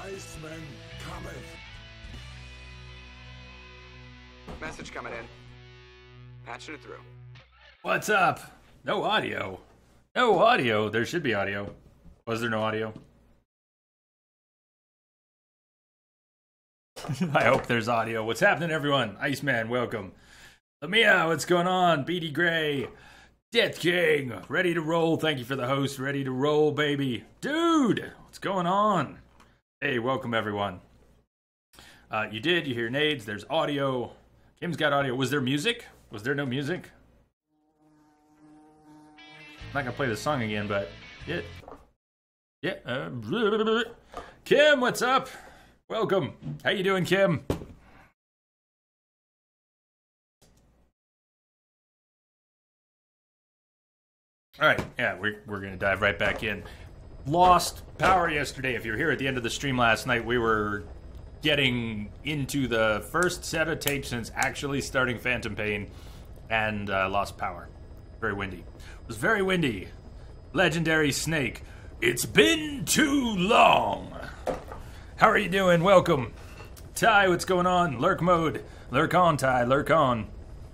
Iceman cometh. Message coming in. Patching it through. What's up? No audio. No audio. There should be audio. Was there no audio? I hope there's audio. What's happening, everyone? Iceman, welcome. Lamia, what's going on? Beady Gray. Death King. Ready to roll. Thank you for the host. Ready to roll, baby. Dude, what's going on? Hey, welcome, everyone. You hear nades. There's audio. Kim's got audio. Was there music? Was there no music? I'm not gonna play the song again, but yeah. Kim, what's up? Welcome. How you doing, Kim? All right, yeah, we're gonna dive right back in. Lost power yesterday. If you were here at the end of the stream last night, we were getting into the first set of tapes since actually starting Phantom Pain, and lost power. Very windy. It was very windy. Legendary Snake. It's been too long. How are you doing? Welcome. Ty, what's going on? Lurk mode. Lurk on, Ty. Lurk on.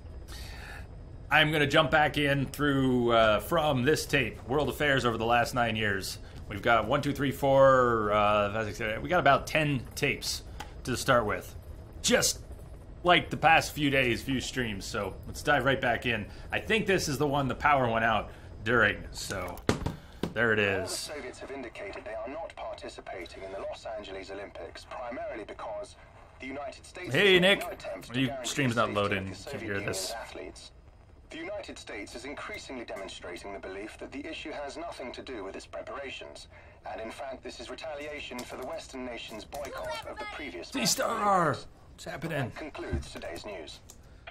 I'm going to jump back in through from this tape, World Affairs over the last 9 years. We've got 1, 2, 3, 4, we got about 10 tapes to start with. Just like the past few days, few streams. So let's dive right back in. I think this is the one the power went out during. So there it is. The Soviets have indicated they are not participating in the Los Angeles Olympics, primarily because the United States... Hey, Nick. No attempt Your stream's not loading. Can't hear this. Athletes. The United States is increasingly demonstrating the belief that the issue has nothing to do with its preparations, and in fact this is retaliation for the Western nations' boycott of the previous... C-Star! What's happening? That concludes today's news.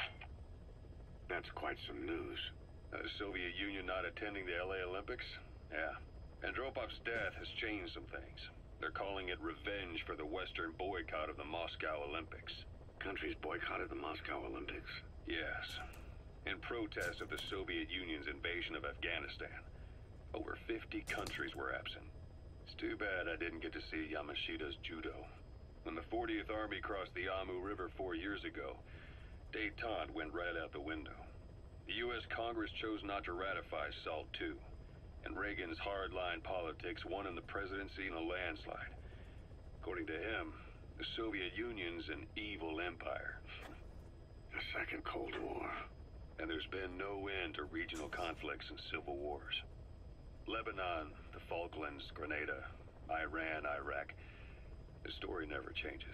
That's quite some news. Soviet Union not attending the LA Olympics? Yeah. Andropov's death has changed some things. They're calling it revenge for the Western boycott of the Moscow Olympics. Countries boycotted the Moscow Olympics? Yes. In protest of the Soviet Union's invasion of Afghanistan. Over 50 countries were absent. It's too bad I didn't get to see Yamashita's judo. When the 40th Army crossed the Amu River 4 years ago, détente went right out the window. The U.S. Congress chose not to ratify SALT II, and Reagan's hardline politics won him the presidency in a landslide. According to him, the Soviet Union's an evil empire. The Second Cold War. And there's been no end to regional conflicts and civil wars. Lebanon, the Falklands, Grenada, Iran, Iraq. The story never changes.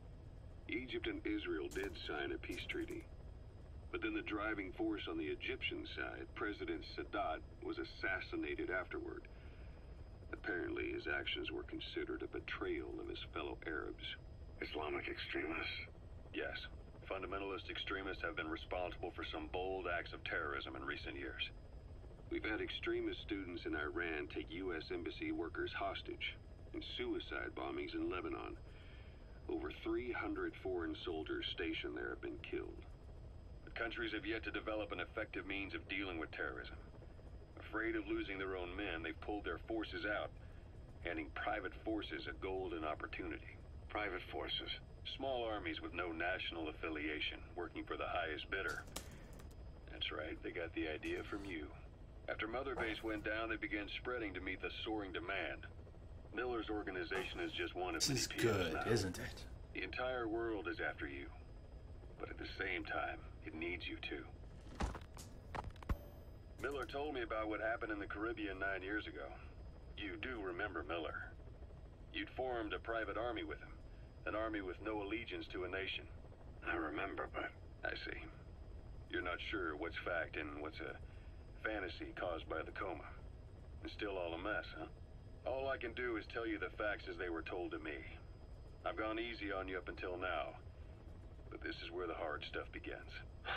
Egypt and Israel did sign a peace treaty. But then the driving force on the Egyptian side, President Sadat, was assassinated afterward. Apparently his actions were considered a betrayal of his fellow Arabs. Islamic extremists? Yes. Fundamentalist extremists have been responsible for some bold acts of terrorism in recent years. We've had extremist students in Iran take U.S. embassy workers hostage, and suicide bombings in Lebanon. Over 300 foreign soldiers stationed there have been killed. The countries have yet to develop an effective means of dealing with terrorism. Afraid of losing their own men, they've pulled their forces out, handing private forces a golden opportunity. Private forces? Small armies with no national affiliation, working for the highest bidder. That's right, they got the idea from you. After Mother Base went down, they began spreading to meet the soaring demand. Miller's organization is just one of many This is peers good, now. isn't it? The entire world is after you. But at the same time, it needs you too. Miller told me about what happened in the Caribbean 9 years ago. You do remember Miller. You'd formed a private army with him. An army with no allegiance to a nation. I remember, but... I see. You're not sure what's fact and what's a fantasy caused by the coma. It's still all a mess, huh? All I can do is tell you the facts as they were told to me. I've gone easy on you up until now, but this is where the hard stuff begins.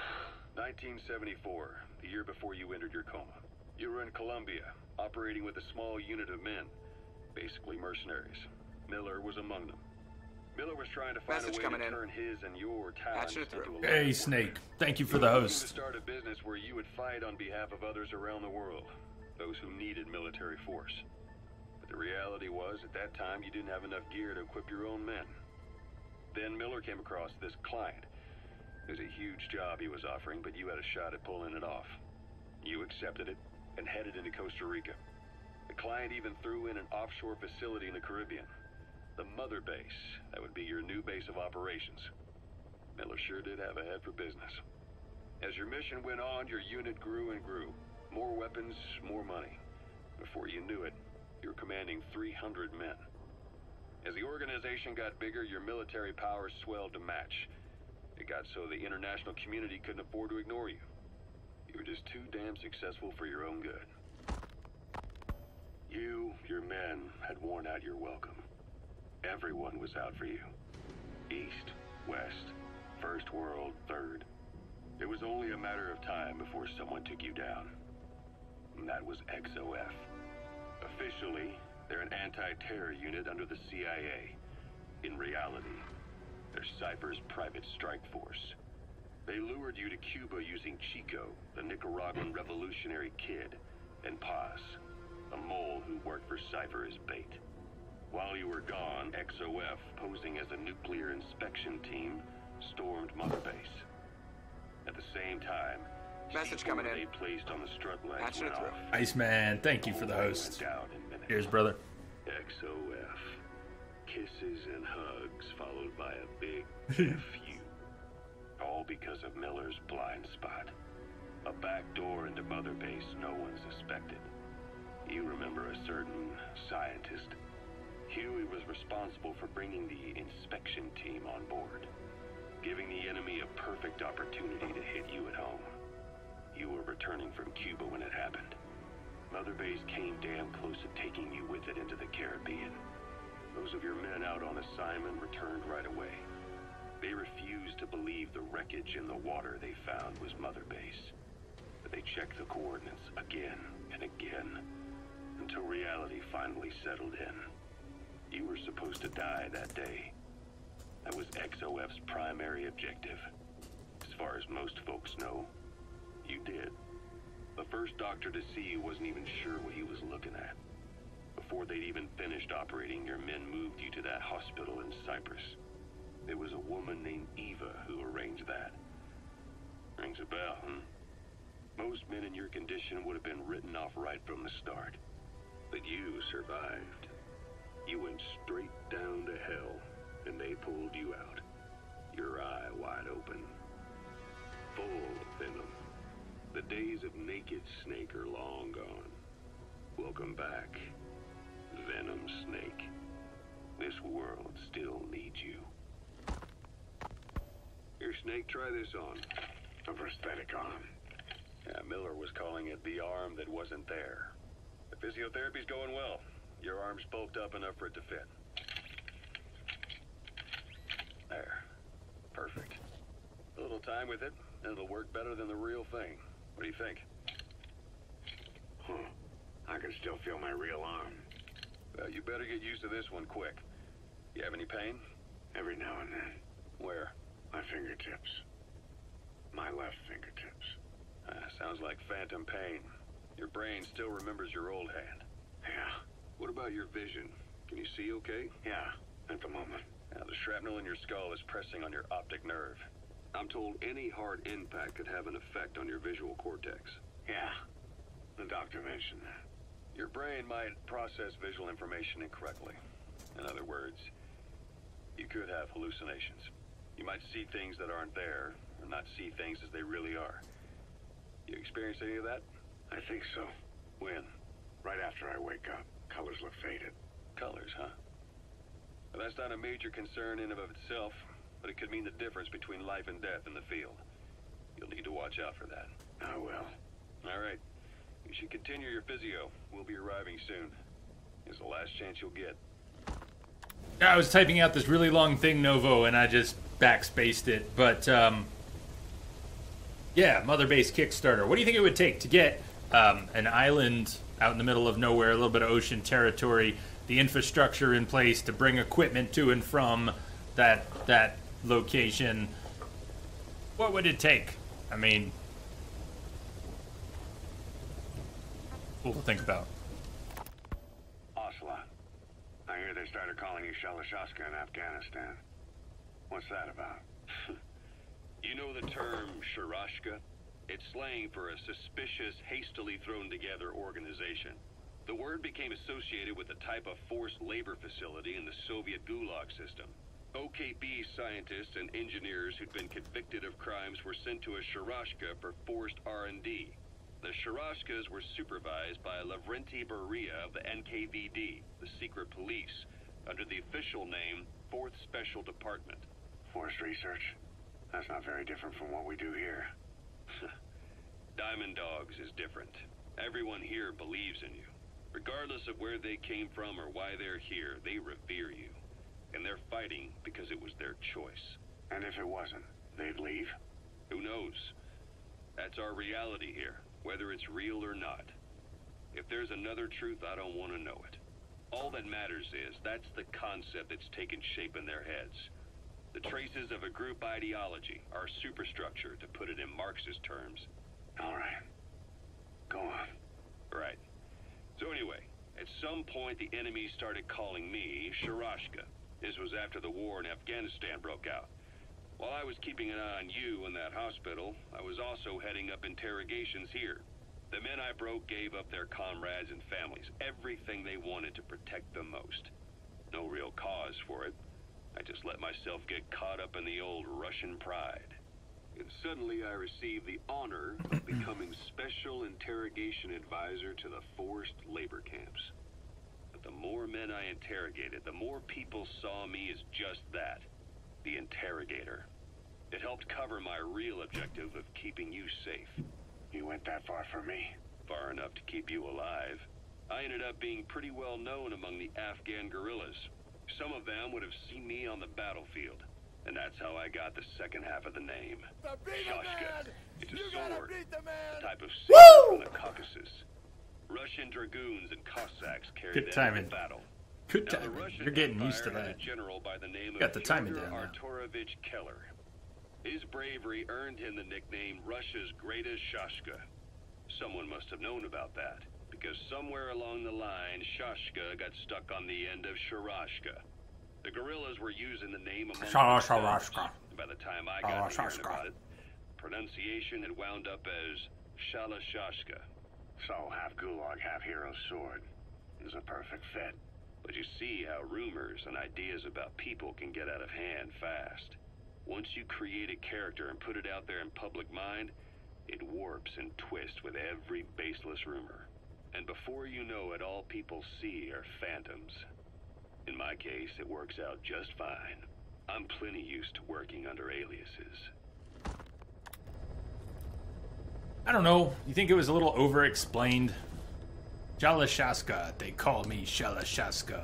1974, the year before you entered your coma. You were in Colombia, operating with a small unit of men, basically mercenaries. Miller was among them. Miller was trying to find Message a way coming to in. turn his and your talents Patching it into through. a Hey, life Snake. work. Thank you for the You were looking to host. start a business where you would fight on behalf of others around the world, those who needed military force. But the reality was, at that time, you didn't have enough gear to equip your own men. Then Miller came across this client. It was a huge job he was offering, but you had a shot at pulling it off. You accepted it and headed into Costa Rica. The client even threw in an offshore facility in the Caribbean. The Mother Base. That would be your new base of operations. Miller sure did have a head for business. As your mission went on, your unit grew and grew. More weapons, more money. Before you knew it, you were commanding 300 men. As the organization got bigger, your military powers swelled to match. It got so the international community couldn't afford to ignore you. You were just too damn successful for your own good. You, your men, had worn out your welcome. Everyone was out for you. East, West, First World, Third. It was only a matter of time before someone took you down. And that was XOF. Officially, they're an anti-terror unit under the CIA. In reality, they're Cypher's private strike force. They lured you to Cuba using Chico, the Nicaraguan revolutionary kid, and Paz, a mole who worked for Cypher as bait. While you were gone, XOF, posing as a nuclear inspection team, stormed Mother Base. At the same time, Message coming in. they placed on the strut legs Patching went it through. off. Iceman, thank you for the host. Went down in minutes. Here's brother. XOF. Kisses and hugs followed by a big F you. All because of Miller's blind spot. A back door into Mother Base no one suspected. You remember a certain scientist. Huey was responsible for bringing the inspection team on board, giving the enemy a perfect opportunity to hit you at home. You were returning from Cuba when it happened. Mother Base came damn close to taking you with it into the Caribbean. Those of your men out on assignment returned right away. They refused to believe the wreckage in the water they found was Mother Base. But they checked the coordinates again and again, until reality finally settled in. You were supposed to die that day. That was XOF's primary objective. As far as most folks know, you did. The first doctor to see you wasn't even sure what he was looking at. Before they'd even finished operating, your men moved you to that hospital in Cyprus. There was a woman named Eva who arranged that. Rings a bell, huh? Most men in your condition would have been written off right from the start. But you survived. You went straight down to hell, and they pulled you out. Your eye wide open. Full of venom. The days of Naked Snake are long gone. Welcome back, Venom Snake. This world still needs you. Here, Snake, try this on. A prosthetic arm. Yeah, Miller was calling it the arm that wasn't there. The physiotherapy's going well. Your arm's bulked up enough for it to fit. There. Perfect. A little time with it, and it'll work better than the real thing. What do you think? I can still feel my real arm. Well, you better get used to this one quick. You have any pain? Every now and then. Where? My fingertips. My left fingertips. Sounds like phantom pain. Your brain still remembers your old hand. Yeah. What about your vision? Can you see okay? Yeah, at the moment. Now, the shrapnel in your skull is pressing on your optic nerve. I'm told any hard impact could have an effect on your visual cortex. Yeah. The doctor mentioned that. Your brain might process visual information incorrectly. In other words, you could have hallucinations. You might see things that aren't there, or not see things as they really are. You experience any of that? I think so. When? Right after I wake up. Colors look faded. Colors, huh? Well, that's not a major concern in and of itself, but it could mean the difference between life and death in the field. You'll need to watch out for that. I will. All right. You should continue your physio. We'll be arriving soon. It's the last chance you'll get. I was typing out this really long thing, Novo, and I just backspaced it. But, yeah, Mother Base Kickstarter. What do you think it would take to get an island out in the middle of nowhere, a little bit of ocean territory, the infrastructure in place to bring equipment to and from that location? What would it take? I mean, cool to think about. Ocelot. hear they started calling you Shalashaska in Afghanistan. What's that about? You know the term Sharashka? It's slang for a suspicious, hastily thrown together organization. The word became associated with a type of forced labor facility in the Soviet Gulag system. OKB scientists and engineers who'd been convicted of crimes were sent to a Sharashka for forced R&D. The Sharashkas were supervised by Lavrenti Beria of the NKVD, the secret police, under the official name 4th Special Department. Forced research? That's not very different from what we do here. Diamond Dogs is different. Everyone here believes in you. Regardless of where they came from or why they're here, they revere you. And they're fighting because it was their choice. And if it wasn't, they'd leave? Who knows? That's our reality here, whether it's real or not. If there's another truth, I don't want to know it. All that matters is that's the concept that's taken shape in their heads. The traces of a group ideology, our superstructure, to put it in Marxist terms. All right. Go on. Right. So anyway, at some point the enemy started calling me Sharashka. This was after the war in Afghanistan broke out. While I was keeping an eye on you in that hospital, I was also heading up interrogations here. The men I broke gave up their comrades and families, everything they wanted to protect them most. No real cause for it. I just let myself get caught up in the old Russian pride. And suddenly I received the honor of becoming Special Interrogation Advisor to the forced labor camps. But the more men I interrogated, the more people saw me as just that, the interrogator. It helped cover my real objective of keeping you safe. You went that far for me? Far enough to keep you alive. I ended up being pretty well known among the Afghan guerrillas. Some of them would have seen me on the battlefield. And that's how I got the second half of the name. Shashka. It's a sword. A type of saber from the Caucasus. Russian dragoons and Cossacks carried them in battle. Good timing. You're getting used to that. A general by the name Got the of timing Fyodor down now. Arturovich Keller. His bravery earned him the nickname Russia's Greatest Shashka. Someone must have known about that, because somewhere along the line, Shashka got stuck on the end of Sharashka. The guerrillas were using the name among themselves. By the time I got to hearing about it, pronunciation had wound up as Shalashashka. So half Gulag, half Hero Sword. Is a perfect fit. But you see how rumors and ideas about people can get out of hand fast. Once you create a character and put it out there in public mind, it warps and twists with every baseless rumor. And before you know it, all people see are phantoms. In my case, it works out just fine. I'm plenty used to working under aliases. I don't know. You think it was a little over-explained? Shalashaska. They call me Shalashaska.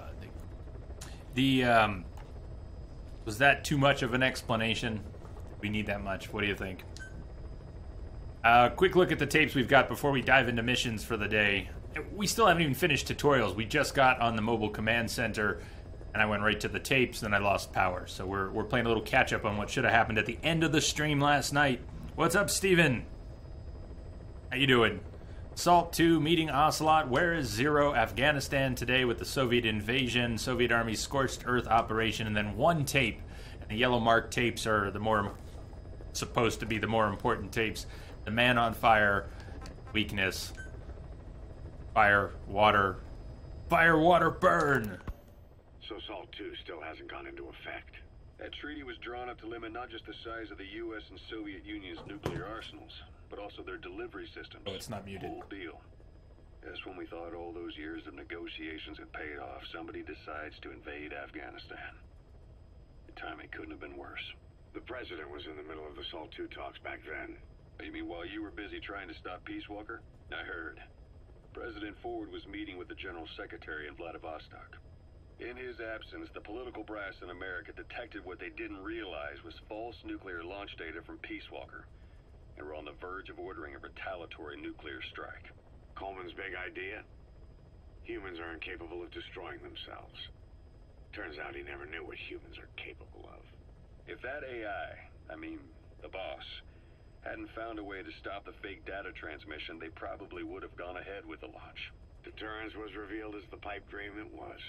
Was that too much of an explanation? We need that much. What do you think? Quick look at the tapes we've got before we dive into missions for the day. We still haven't even finished tutorials. We just got on the mobile command center, and I went right to the tapes, then I lost power. So we're playing a little catch-up on what should have happened at the end of the stream last night. What's up, Steven? How you doing? Assault 2, meeting Ocelot. Where is Zero? Afghanistan today with the Soviet invasion, Soviet Army's Scorched Earth operation, and then one tape. And the yellow marked tapes are supposed to be the more important tapes. The Man on Fire, weakness, fire, water, burn. So SALT 2 still hasn't gone into effect. That treaty was drawn up to limit not just the size of the U.S. and Soviet Union's nuclear arsenals, but also their delivery systems. Oh, it's not muted. Whole deal. Just when we thought all those years of negotiations had paid off, somebody decides to invade Afghanistan. The timing couldn't have been worse. The president was in the middle of the SALT 2 talks back then. You mean while you were busy trying to stop Peace Walker? I heard. President Ford was meeting with the General Secretary in Vladivostok. In his absence, the political brass in America detected what they didn't realize was false nuclear launch data from Peace Walker, and were on the verge of ordering a retaliatory nuclear strike. Coleman's big idea? Humans are incapable of destroying themselves. Turns out he never knew what humans are capable of. If that AI, the boss, hadn't found a way to stop the fake data transmission, they probably would have gone ahead with the launch. Deterrence was revealed as the pipe dream it was.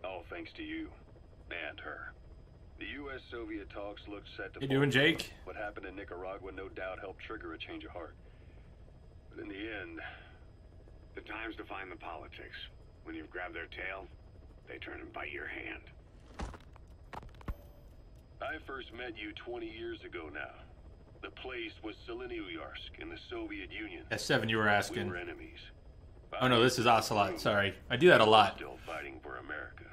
All thanks to you and her. The U.S.-Soviet talks looked set to... You doing, Jake? What happened in Nicaragua no doubt helped trigger a change of heart. But in the end... The times define the politics. When you've grabbed their tail, they turn and bite your hand. I first met you 20 years ago now. The place was Selenouyarsk in the Soviet Union. S7 you were We asking. were enemies. Oh no, this is Ocelot. Sorry. I do that a lot. Still fighting for America.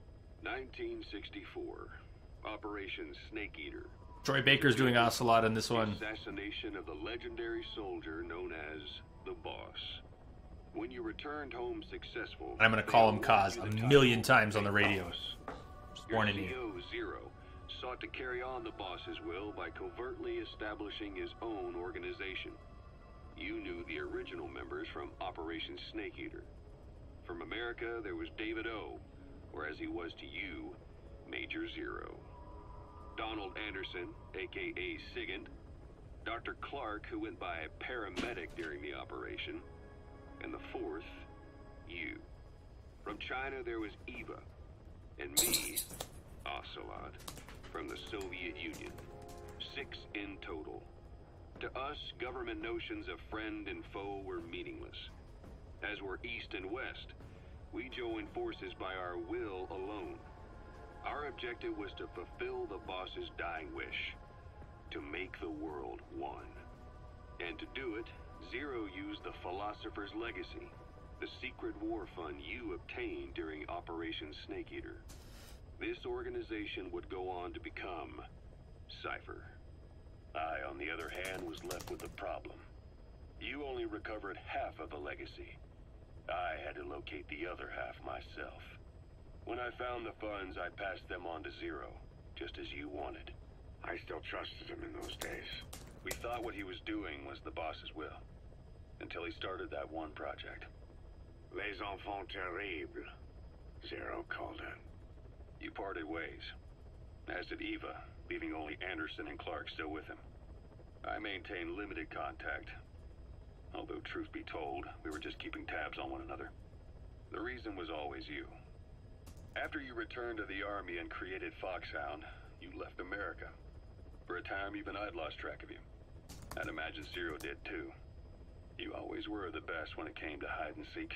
1964. Operation Snake Eater. Troy Baker's doing Ocelot in this one. Assassination of the legendary soldier known as the Boss. When you returned home successful, I'm going to call him Kaz a million times on the radio. Just warning you. CEO, Zero, sought to carry on the Boss's will by covertly establishing his own organization. You knew the original members from Operation Snake Eater. From America, there was David O, or as he was to you, Major Zero. Donald Anderson, a.k.a. Sigint. Dr. Clark, who went by paramedic during the operation. And the fourth, you. From China, there was Eva. And me, Ocelot, from the Soviet Union. 6 in total. To us, government notions of friend and foe were meaningless. As were East and West, we joined forces by our will alone. Our objective was to fulfill the Boss's dying wish. To make the world one. And to do it, Zero used the Philosopher's Legacy, the secret war fund you obtained during Operation Snake Eater. This organization would go on to become Cypher. I, on the other hand, was left with a problem. You only recovered half of the legacy. I had to locate the other half myself. When I found the funds, I passed them on to Zero, just as you wanted. I still trusted him in those days. We thought what he was doing was the Boss's will. Until he started that one project. Les enfants terribles, Zero called it. You parted ways. As did Eva, leaving only Anderson and Clark still with him. I maintained limited contact. Although, truth be told, we were just keeping tabs on one another. The reason was always you. After you returned to the Army and created Foxhound, you left America. For a time, even I'd lost track of you. I'd imagine Zero did too. You always were the best when it came to hide and seek.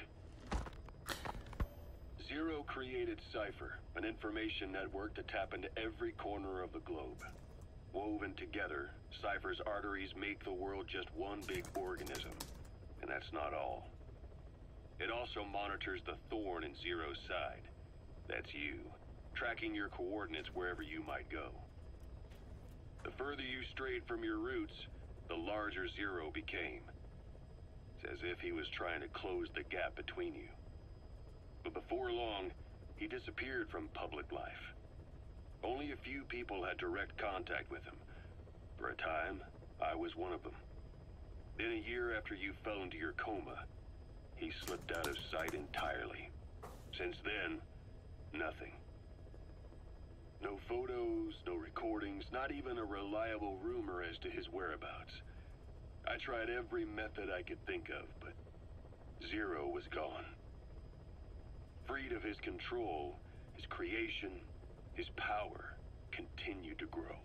Zero created Cypher, an information network to tap into every corner of the globe. Woven together, Cypher's arteries make the world just one big organism. And that's not all. It also monitors the thorn in Zero's side. That's you, tracking your coordinates wherever you might go. The further you strayed from your roots, the larger Zero became. It's as if he was trying to close the gap between you. But before long, he disappeared from public life. Only a few people had direct contact with him. For a time, I was one of them. Then a year after you fell into your coma, he slipped out of sight entirely. Since then, nothing. No photos, no recordings, not even a reliable rumor as to his whereabouts. I tried every method I could think of, but Zero was gone. Freed of his control, his creation, his power continued to grow.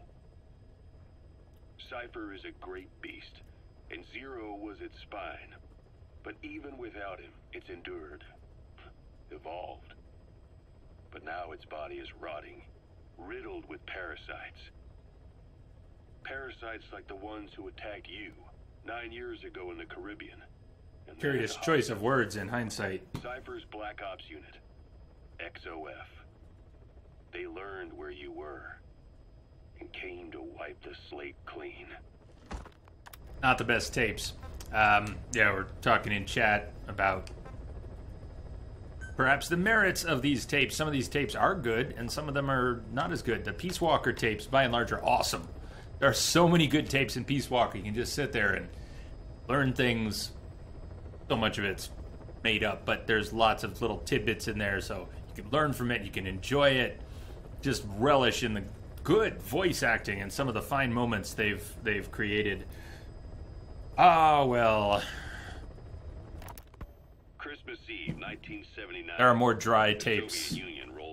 Cypher is a great beast, and Zero was its spine. But even without him, it's endured, evolved. But now its body is rotting, riddled with parasites. Parasites like the ones who attacked you 9 years ago in the Caribbean. And Curious choice of words in hindsight. Cypher's Black Ops Unit, XOF. They learned where you were and came to wipe the slate clean. Not the best tapes. Yeah, we're talking in chat about perhaps the merits of these tapes. Some of these tapes are good, and some of them are not as good. The Peace Walker tapes, by and large, are awesome. There are so many good tapes in Peace Walker. You can just sit there and learn things. So much of it's made up, but there's lots of little tidbits in there, so you can learn from it, you can enjoy it, just relish in the good voice acting and some of the fine moments they've created. Ah, well. Christmas Eve, 1979. There are more dry the tapes. Soviet Union rolled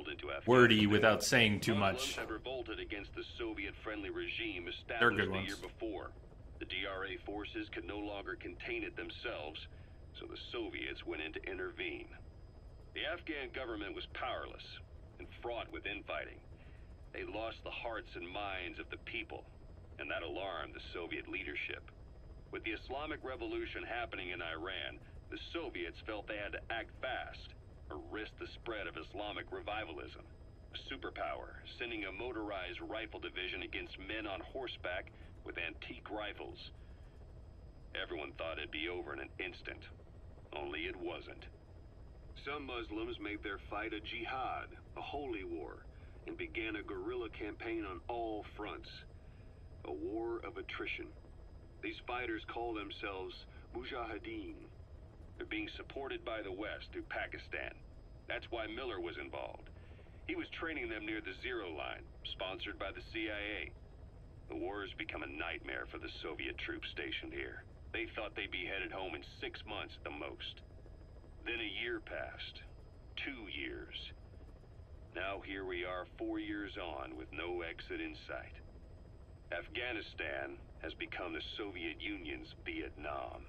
sailed into Afghanistan. wordy without saying too Muslims much. have revolted against the Soviet-friendly regime They're established good the ones. year before. The DRA forces could no longer contain it themselves, so the Soviets went in to intervene. The Afghan government was powerless and fraught with infighting. They lost the hearts and minds of the people, and that alarmed the Soviet leadership. With the Islamic Revolution happening in Iran, the Soviets felt they had to act fast or risk the spread of Islamic revivalism. A superpower, sending a motorized rifle division against men on horseback with antique rifles. Everyone thought it'd be over in an instant, only it wasn't. Some Muslims made their fight a jihad, a holy war, and began a guerrilla campaign on all fronts. A war of attrition. These fighters call themselves Mujahideen. They're being supported by the West through Pakistan. That's why Miller was involved. He was training them near the Zero Line, sponsored by the CIA. The war has become a nightmare for the Soviet troops stationed here. They thought they'd be headed home in 6 months at the most. Then a year passed. 2 years. Now here we are 4 years on with no exit in sight. Afghanistan has become the Soviet Union's Vietnam.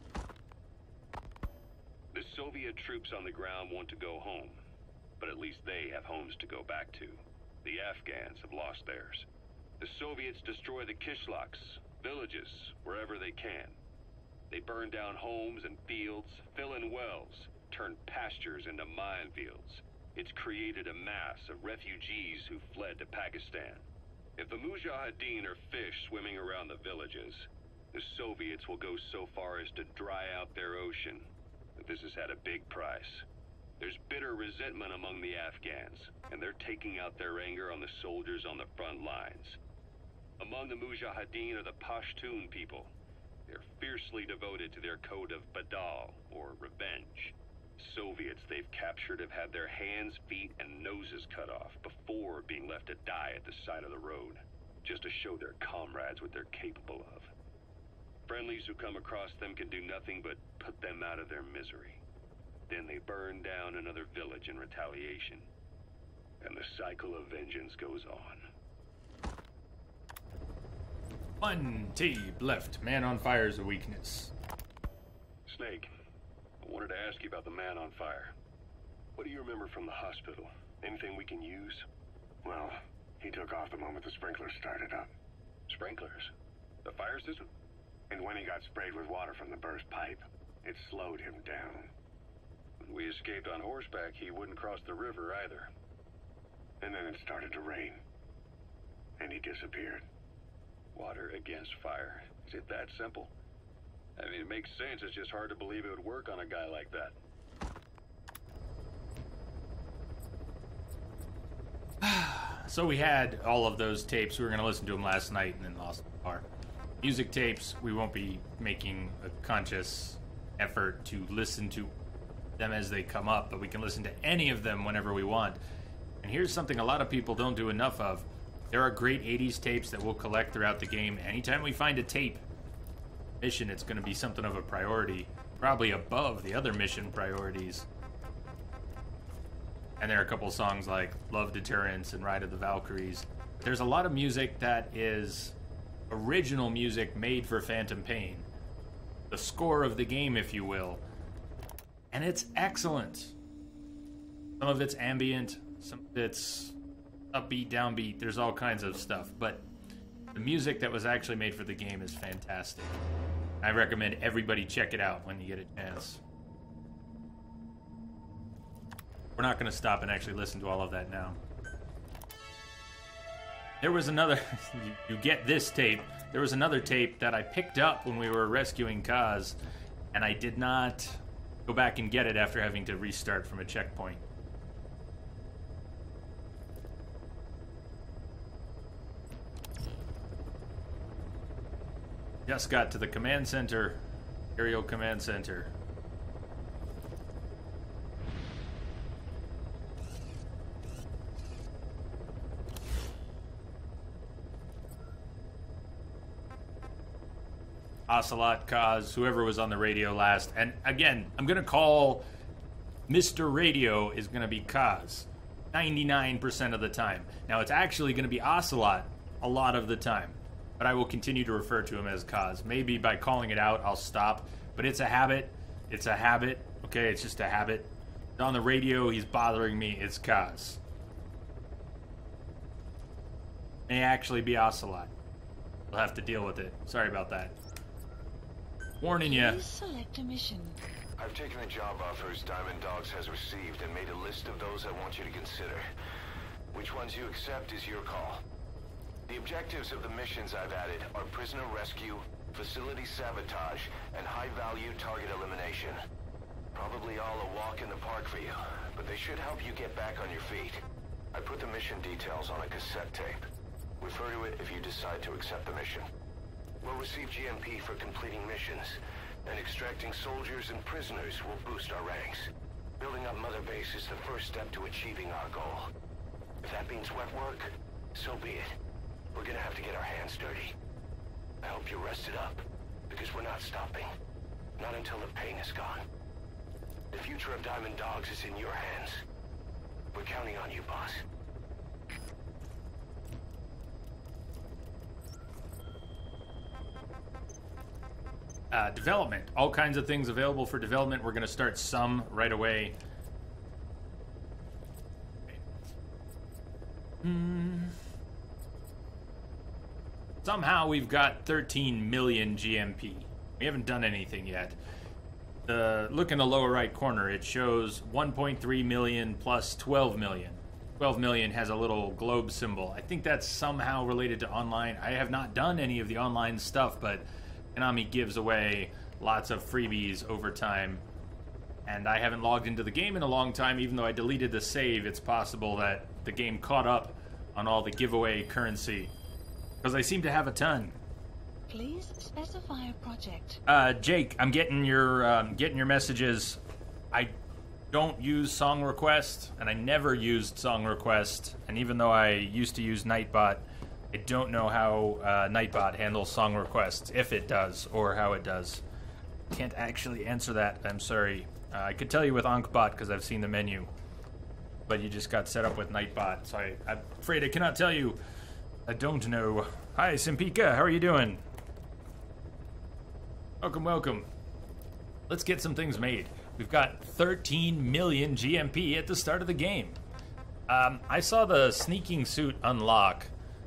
The Soviet troops on the ground want to go home, but at least they have homes to go back to. The Afghans have lost theirs. The Soviets destroy the kishlaks, villages, wherever they can. They burn down homes and fields, fill in wells, turn pastures into minefields. It's created a mass of refugees who fled to Pakistan. If the Mujahideen are fish swimming around the villages, the Soviets will go so far as to dry out their ocean. But this has had a big price. There's bitter resentment among the Afghans, and they're taking out their anger on the soldiers on the front lines. Among the Mujahideen are the Pashtun people. They're fiercely devoted to their code of Badal, or revenge. Soviets they've captured have had their hands, feet, and noses cut off before being left to die at the side of the road, just to show their comrades what they're capable of. Friendlies who come across them can do nothing but put them out of their misery. Then they burn down another village in retaliation. And the cycle of vengeance goes on. One tape left. Man on fire is a weakness. Snake, I wanted to ask you about the man on fire. What do you remember from the hospital? Anything we can use? Well, he took off the moment the sprinklers started up. Sprinklers? The fire system? And when he got sprayed with water from the burst pipe, it slowed him down. When we escaped on horseback, he wouldn't cross the river either. And then it started to rain. And he disappeared. Water against fire. Is it that simple? I mean, it makes sense. It's just hard to believe it would work on a guy like that. So we had all of those tapes. We were going to listen to them last night and then lost the bar. Music tapes, we won't be making a conscious effort to listen to them as they come up, but we can listen to any of them whenever we want. And here's something a lot of people don't do enough of. There are great 80s tapes that we'll collect throughout the game. Anytime we find a tape mission, it's going to be something of a priority, probably above the other mission priorities. And there are a couple songs like Love Deterrence and Ride of the Valkyries. There's a lot of music that is original music made for Phantom Pain. The score of the game, if you will. And it's excellent. Some of it's ambient, some of it's upbeat, downbeat. There's all kinds of stuff. But the music that was actually made for the game is fantastic. I recommend everybody check it out when you get a chance. We're not going to stop and actually listen to all of that now. There was another... you get this tape. There was another tape that I picked up when we were rescuing Kaz, and I did not go back and get it after having to restart from a checkpoint. Just got to the command center. Aerial command center. Ocelot, Kaz, whoever was on the radio last. And again, I'm going to call Mr. Radio is going to be Kaz. 99% of the time. Now, it's actually going to be Ocelot a lot of the time, but I will continue to refer to him as Kaz. Maybe by calling it out, I'll stop, but it's a habit. It's a habit, okay? It's just a habit. On the radio, he's bothering me. It's Kaz. May actually be Ocelot. We'll have to deal with it. Sorry about that. Warning you. Please select a mission. I've taken the job offers Diamond Dogs has received and made a list of those I want you to consider. Which ones you accept is your call. The objectives of the missions I've added are prisoner rescue, facility sabotage, and high-value target elimination. Probably all a walk in the park for you, but they should help you get back on your feet. I put the mission details on a cassette tape. Refer to it if you decide to accept the mission. We'll receive GMP for completing missions, and extracting soldiers and prisoners will boost our ranks. Building up Mother Base is the first step to achieving our goal. If that means wet work, so be it. We're gonna have to get our hands dirty. I hope you're rested up, because we're not stopping. Not until the pain is gone. The future of Diamond Dogs is in your hands. We're counting on you, boss. Development. All kinds of things available for development. We're going to start some right away. Somehow we've got 13 million GMP. We haven't done anything yet. Look in the lower right corner. It shows 1.3 million plus 12 million. 12 million has a little globe symbol. I think that's somehow related to online. I have not done any of the online stuff, but Konami gives away lots of freebies over time. And I haven't logged into the game in a long time, even though I deleted the save. It's possible that the game caught up on all the giveaway currency, because I seem to have a ton. Please specify a project. Jake, I'm getting your messages. I don't use Song Request, and I never used Song Request. And even though I used to use Nightbot, I don't know how Nightbot handles Song Requests, if it does, or how it does. Can't actually answer that. I'm sorry. I could tell you with AnkBot because I've seen the menu, but you just got set up with Nightbot, so I'm afraid I cannot tell you. I don't know. Hi, Simpika. How are you doing? Welcome, welcome. Let's get some things made. We've got 13 million GMP at the start of the game. I saw the sneaking suit unlock.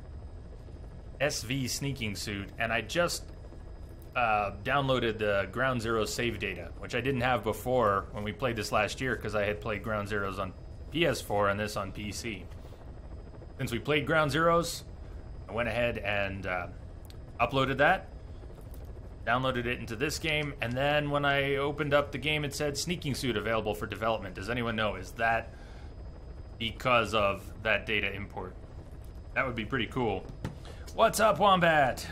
SV sneaking suit, and I just downloaded the Ground Zero save data, which I didn't have before when we played this last year because I had played Ground Zeroes on PS4 and this on PC. Since we played Ground Zeroes, I went ahead and uploaded that, downloaded it into this game, and then when I opened up the game it said sneaking suit available for development. Does anyone know? Is that because of that data import? That would be pretty cool. What's up, Wombat?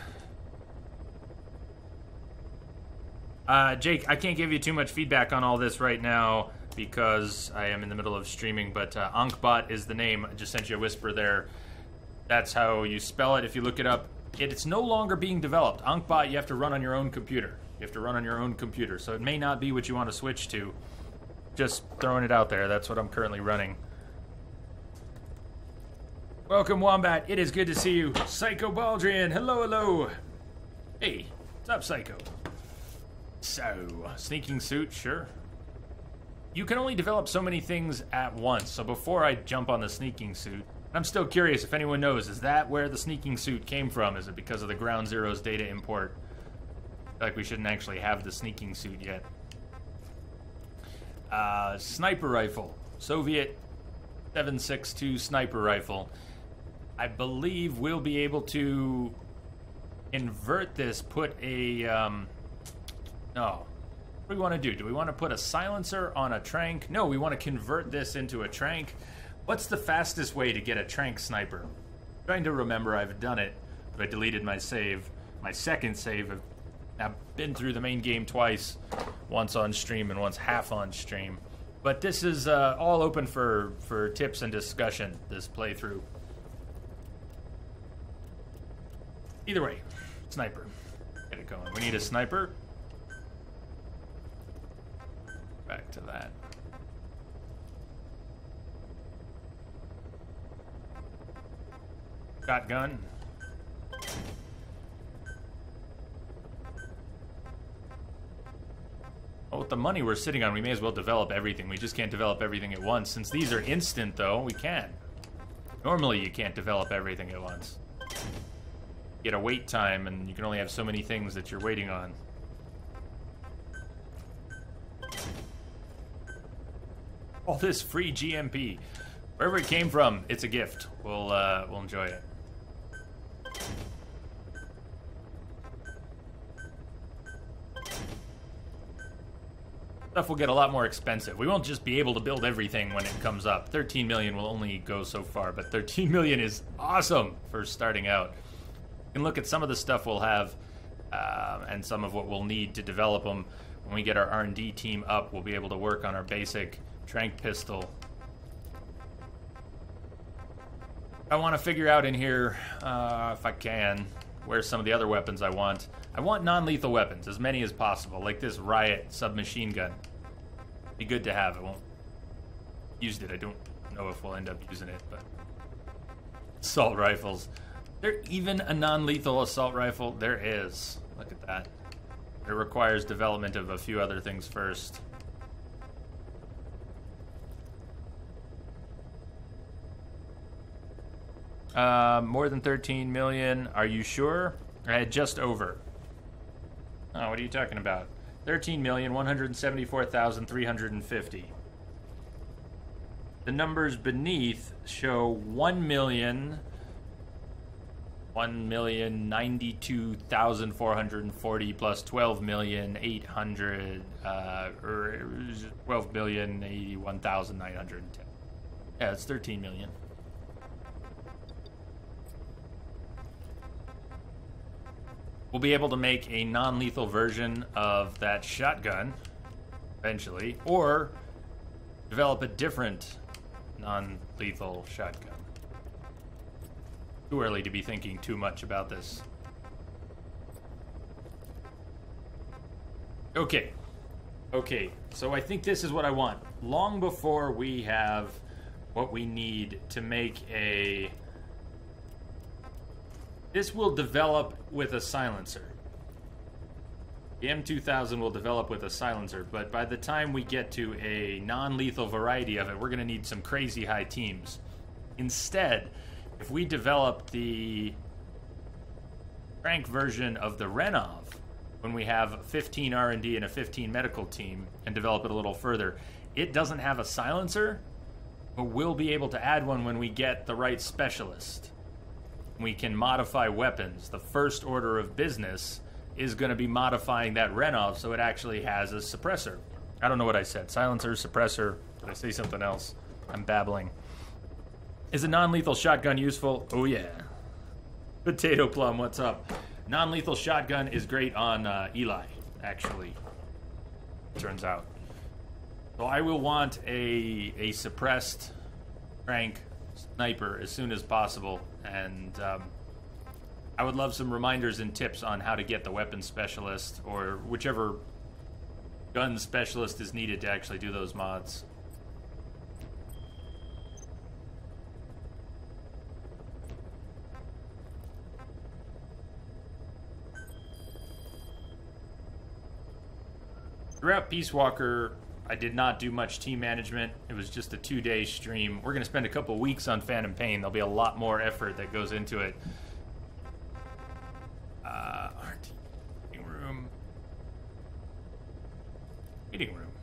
Jake, I can't give you too much feedback on all this right now because I am in the middle of streaming, but AnkBot is the name. I just sent you a whisper there. That's how you spell it if you look it up. It's no longer being developed. AnkBot you have to run on your own computer. You have to run on your own computer, so it may not be what you want to switch to. Just throwing it out there. That's what I'm currently running. Welcome, Wombat. It is good to see you. Psycho Baldrian, hello, hello. Hey, what's up, Psycho? So, sneaking suit, sure. You can only develop so many things at once, so before I jump on the sneaking suit, I'm still curious if anyone knows, is that where the sneaking suit came from? Is it because of the Ground Zeroes data import? I feel like we shouldn't actually have the sneaking suit yet. Sniper rifle. Soviet 7.62 sniper rifle. I believe we'll be able to invert this, put a, no. What do we want to do? Do we want to put a silencer on a trank? No, we want to convert this into a trank. What's the fastest way to get a trank sniper? I'm trying to remember. I've done it, but I deleted my save. My second save. I've been through the main game twice. Once on stream and once half on stream. But this is all open for tips and discussion, this playthrough. Either way, sniper. Get it going. We need a sniper. Back to that. shotgun. Well, with the money we're sitting on, we may as well develop everything. We just can't develop everything at once. Since these are instant, though, we can. Normally, you can't develop everything at once. You get a wait time, and you can only have so many things that you're waiting on. All this free GMP. Wherever it came from, it's a gift. We'll enjoy it. Stuff will get a lot more expensive. We won't just be able to build everything when it comes up. 13 million will only go so far, but 13 million is awesome for starting out. You can look at some of the stuff we'll have and some of what we'll need to develop them. When we get our R&D team up, we'll be able to work on our basic tranq pistol. I want to figure out in here, if I can, where some of the other weapons I want. I want non-lethal weapons, as many as possible, like this Riot submachine gun. Be good to have. I won't use it. I don't know if we'll end up using it, but assault rifles. There even a non-lethal assault rifle? There is. Look at that. It requires development of a few other things first. More than 13 million. Are you sure? I had just over. Oh, what are you talking about? 13,174,350. The numbers beneath show 1,092,440 plus 12,800 or 12,081,910. Yeah, it's 13 million. We'll be able to make a non-lethal version of that shotgun eventually, or develop a different non-lethal shotgun. Too early to be thinking too much about this. Okay, so I think this is what I want. Long before we have what we need to make a... This will develop with a silencer. The M2000 will develop with a silencer, but by the time we get to a non-lethal variety of it, we're going to need some crazy high teams. Instead, if we develop the tranq version of the Renov, when we have 15 R&D and a 15 medical team, and develop it a little further, it doesn't have a silencer, but we'll be able to add one when we get the right specialist. We can modify weapons. The first order of business is going to be modifying that Renov so it actually has a suppressor. I don't know what I said. Silencer, suppressor. Did I say something else? I'm babbling. Is a non-lethal shotgun useful? Oh yeah. Potato Plum, what's up? Non-lethal shotgun is great on Eli, actually. Turns out. So I will want a suppressed tranq sniper as soon as possible, and I would love some reminders and tips on how to get the weapon specialist or whichever gun specialist is needed to actually do those mods. Throughout Peace Walker, I did not do much team management. It was just a 2-day stream. We're going to spend a couple weeks on Phantom Pain. There'll be a lot more effort that goes into it. RT meeting room. Meeting room.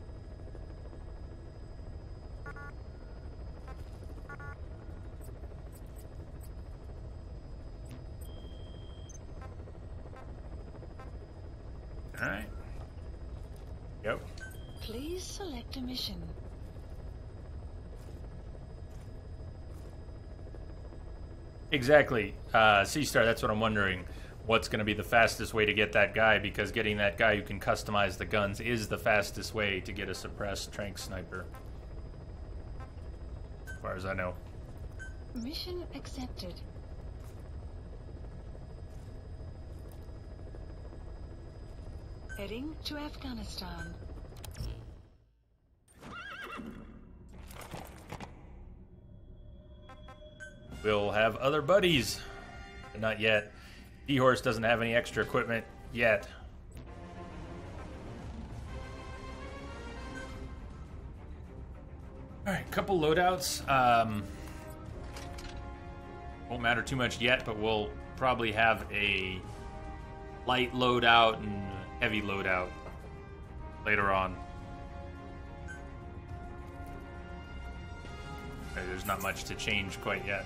All right. Yep. Please select a mission. Exactly. C-Star, that's what I'm wondering. What's going to be the fastest way to get that guy? Because getting that guy who can customize the guns is the fastest way to get a suppressed tranq sniper. As far as I know. Mission accepted. Heading to Afghanistan. we'll have other buddies. But not yet. D-Horse doesn't have any extra equipment yet. Alright, couple loadouts. Won't matter too much yet, but we'll probably have a light loadout and heavy loadout later on. There's not much to change quite yet.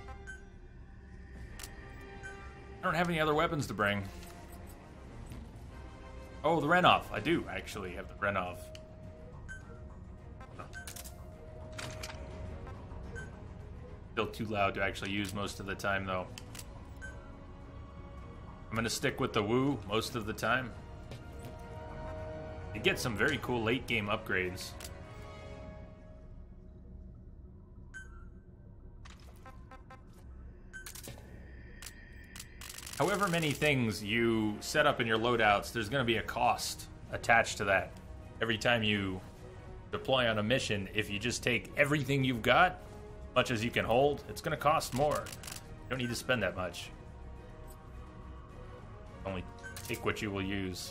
I don't have any other weapons to bring. Oh, the Renov. I do actually have the Renov. Still too loud to actually use most of the time, though. I'm gonna stick with the Wu most of the time. You get some very cool late game upgrades. However many things you set up in your loadouts, there's going to be a cost attached to that. Every time you deploy on a mission, if you just take everything you've got, much as you can hold, it's going to cost more. You don't need to spend that much. Only take what you will use.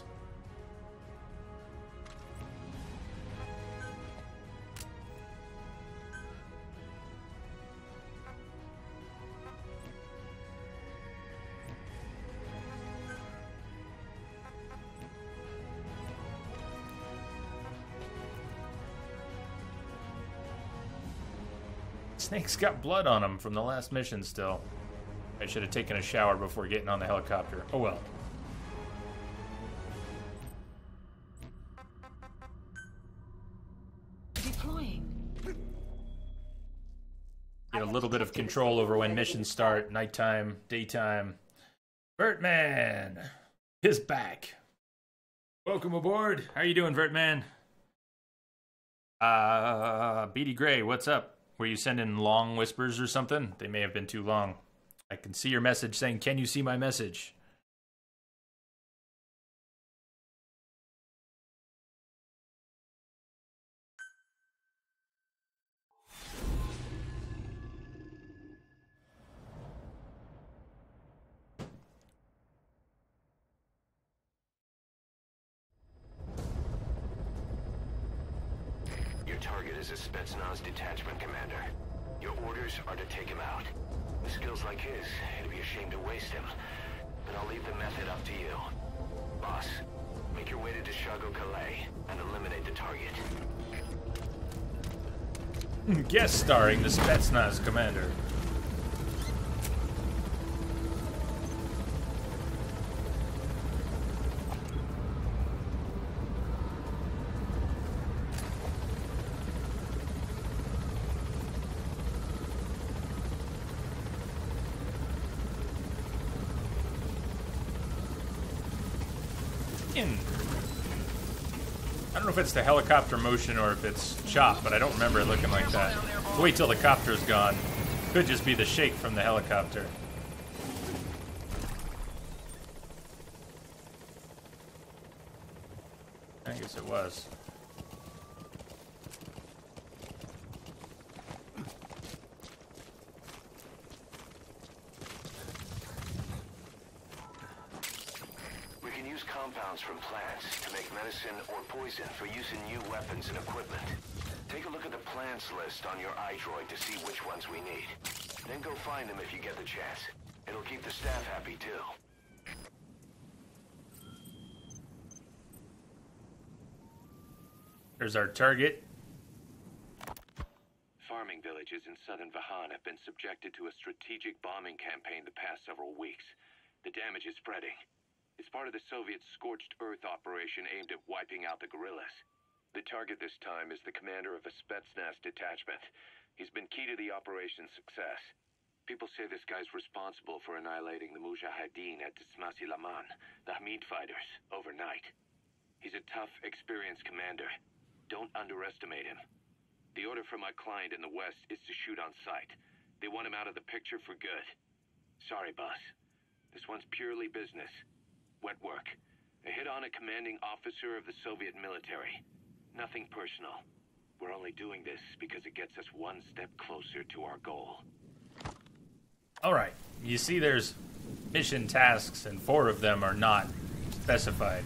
Snake's got blood on him from the last mission still. I should have taken a shower before getting on the helicopter. Oh well. Deploying. Get a little bit of control over when missions start, nighttime, daytime. Vertman is back. Welcome aboard. How you doing, Vertman? BD Gray, what's up? Were you sending long whispers or something? They may have been too long. I can see your message saying, "Can you see my message?" Your target is a Spetsnaz detachment commander. Your orders are to take him out. With skills like his, it'd be a shame to waste him. But I'll leave the method up to you. Boss, make your way to Deshago Calais and eliminate the target. Guest starring the Spetsnaz commander. I don't know if it's the helicopter motion or if it's chop, but I don't remember it looking like that. Wait till the copter's gone. Could just be the shake from the helicopter. I guess it was. Compounds from plants to make medicine or poison for use in new weapons and equipment. Take a look at the plants list on your iDroid to see which ones we need. Then go find them if you get the chance. It'll keep the staff happy too. There's our target. Farming villages in southern Vahan have been subjected to a strategic bombing campaign the past several weeks. The damage is spreading. It's part of the Soviet Scorched Earth operation aimed at wiping out the guerrillas. The target this time is the commander of a Spetsnaz detachment. He's been key to the operation's success. People say this guy's responsible for annihilating the Mujahideen at Dismasi Laman, the Hamid fighters, overnight. He's a tough, experienced commander. Don't underestimate him. The order from my client in the West is to shoot on sight. They want him out of the picture for good. Sorry, boss. This one's purely business. Wet work. A hit on a commanding officer of the Soviet military. Nothing personal. We're only doing this because it gets us one step closer to our goal. Alright, you see there's mission tasks, and 4 of them are not specified.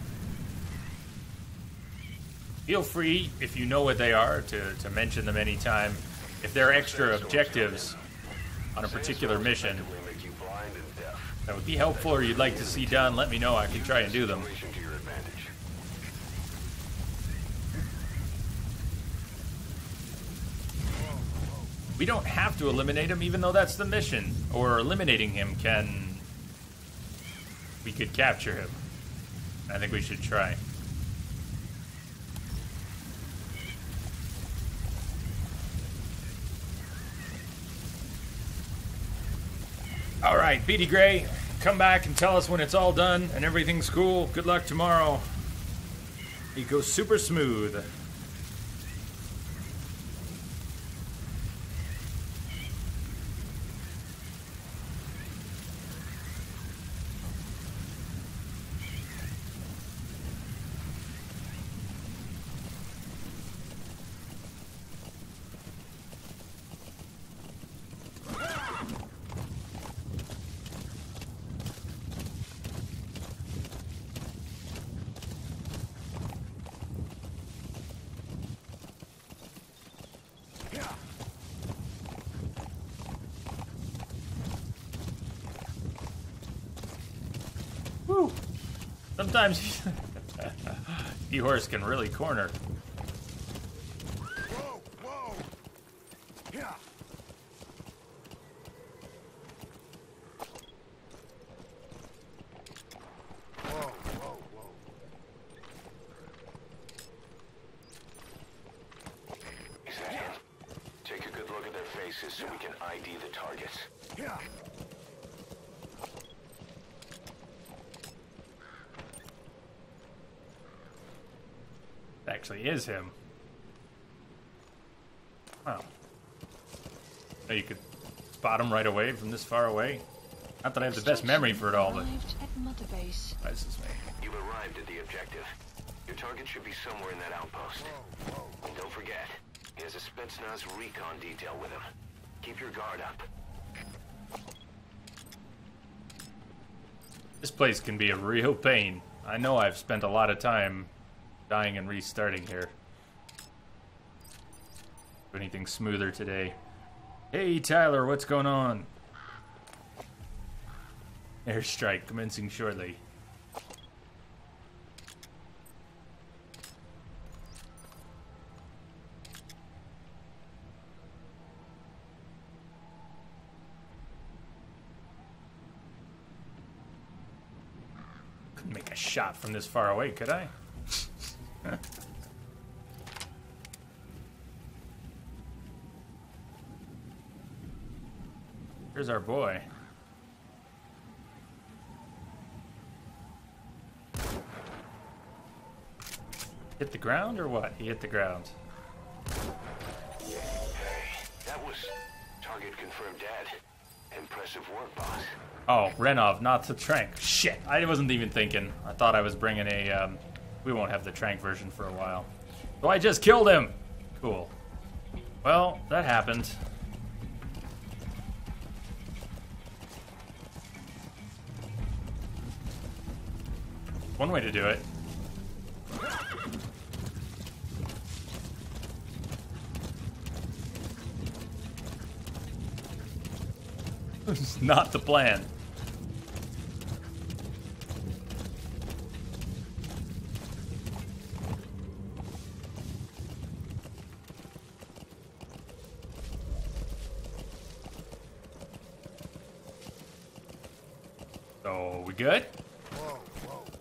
Feel free, if you know what they are, to mention them anytime. If there are extra objectives on a particular mission that would be helpful or you'd like to see done, let me know. I can try and do them. We don't have to eliminate him, even though that's the mission. Or eliminating him can... We could capture him. I think we should try. Alright, Beady Gray, come back and tell us when it's all done and everything's cool. Good luck tomorrow. It goes super smooth. Woo! Sometimes E-Horse can really corner. Whoa, whoa. Yeah. Whoa, whoa, whoa. Is that him? Take a good look at their faces so we can ID the targets. Yeah. Actually is him. Wow. Oh, you could spot him right away from this far away? Not that I have the best memory for it all, but... Arrived at Mother Base. This is me. You've arrived at the objective. Your target should be somewhere in that outpost. And don't forget, he has a Spetsnaz recon detail with him. Keep your guard up. This place can be a real pain. I know I've spent a lot of time dying and restarting here. Do anything smoother today. Hey Tyler, what's going on? Airstrike commencing shortly. Couldn't make a shot from this far away, could I? Here's our boy. Hit the ground or what? He hit the ground. Hey, that was target confirmed dead. Impressive work, boss. Oh, Renov, not the Trank. Shit, I wasn't even thinking. I thought I was bringing a, we won't have the Trank version for a while. So I just killed him! Cool. Well, that happened. One way to do it. It's not the plan. So, we good? Whoa, whoa, whoa.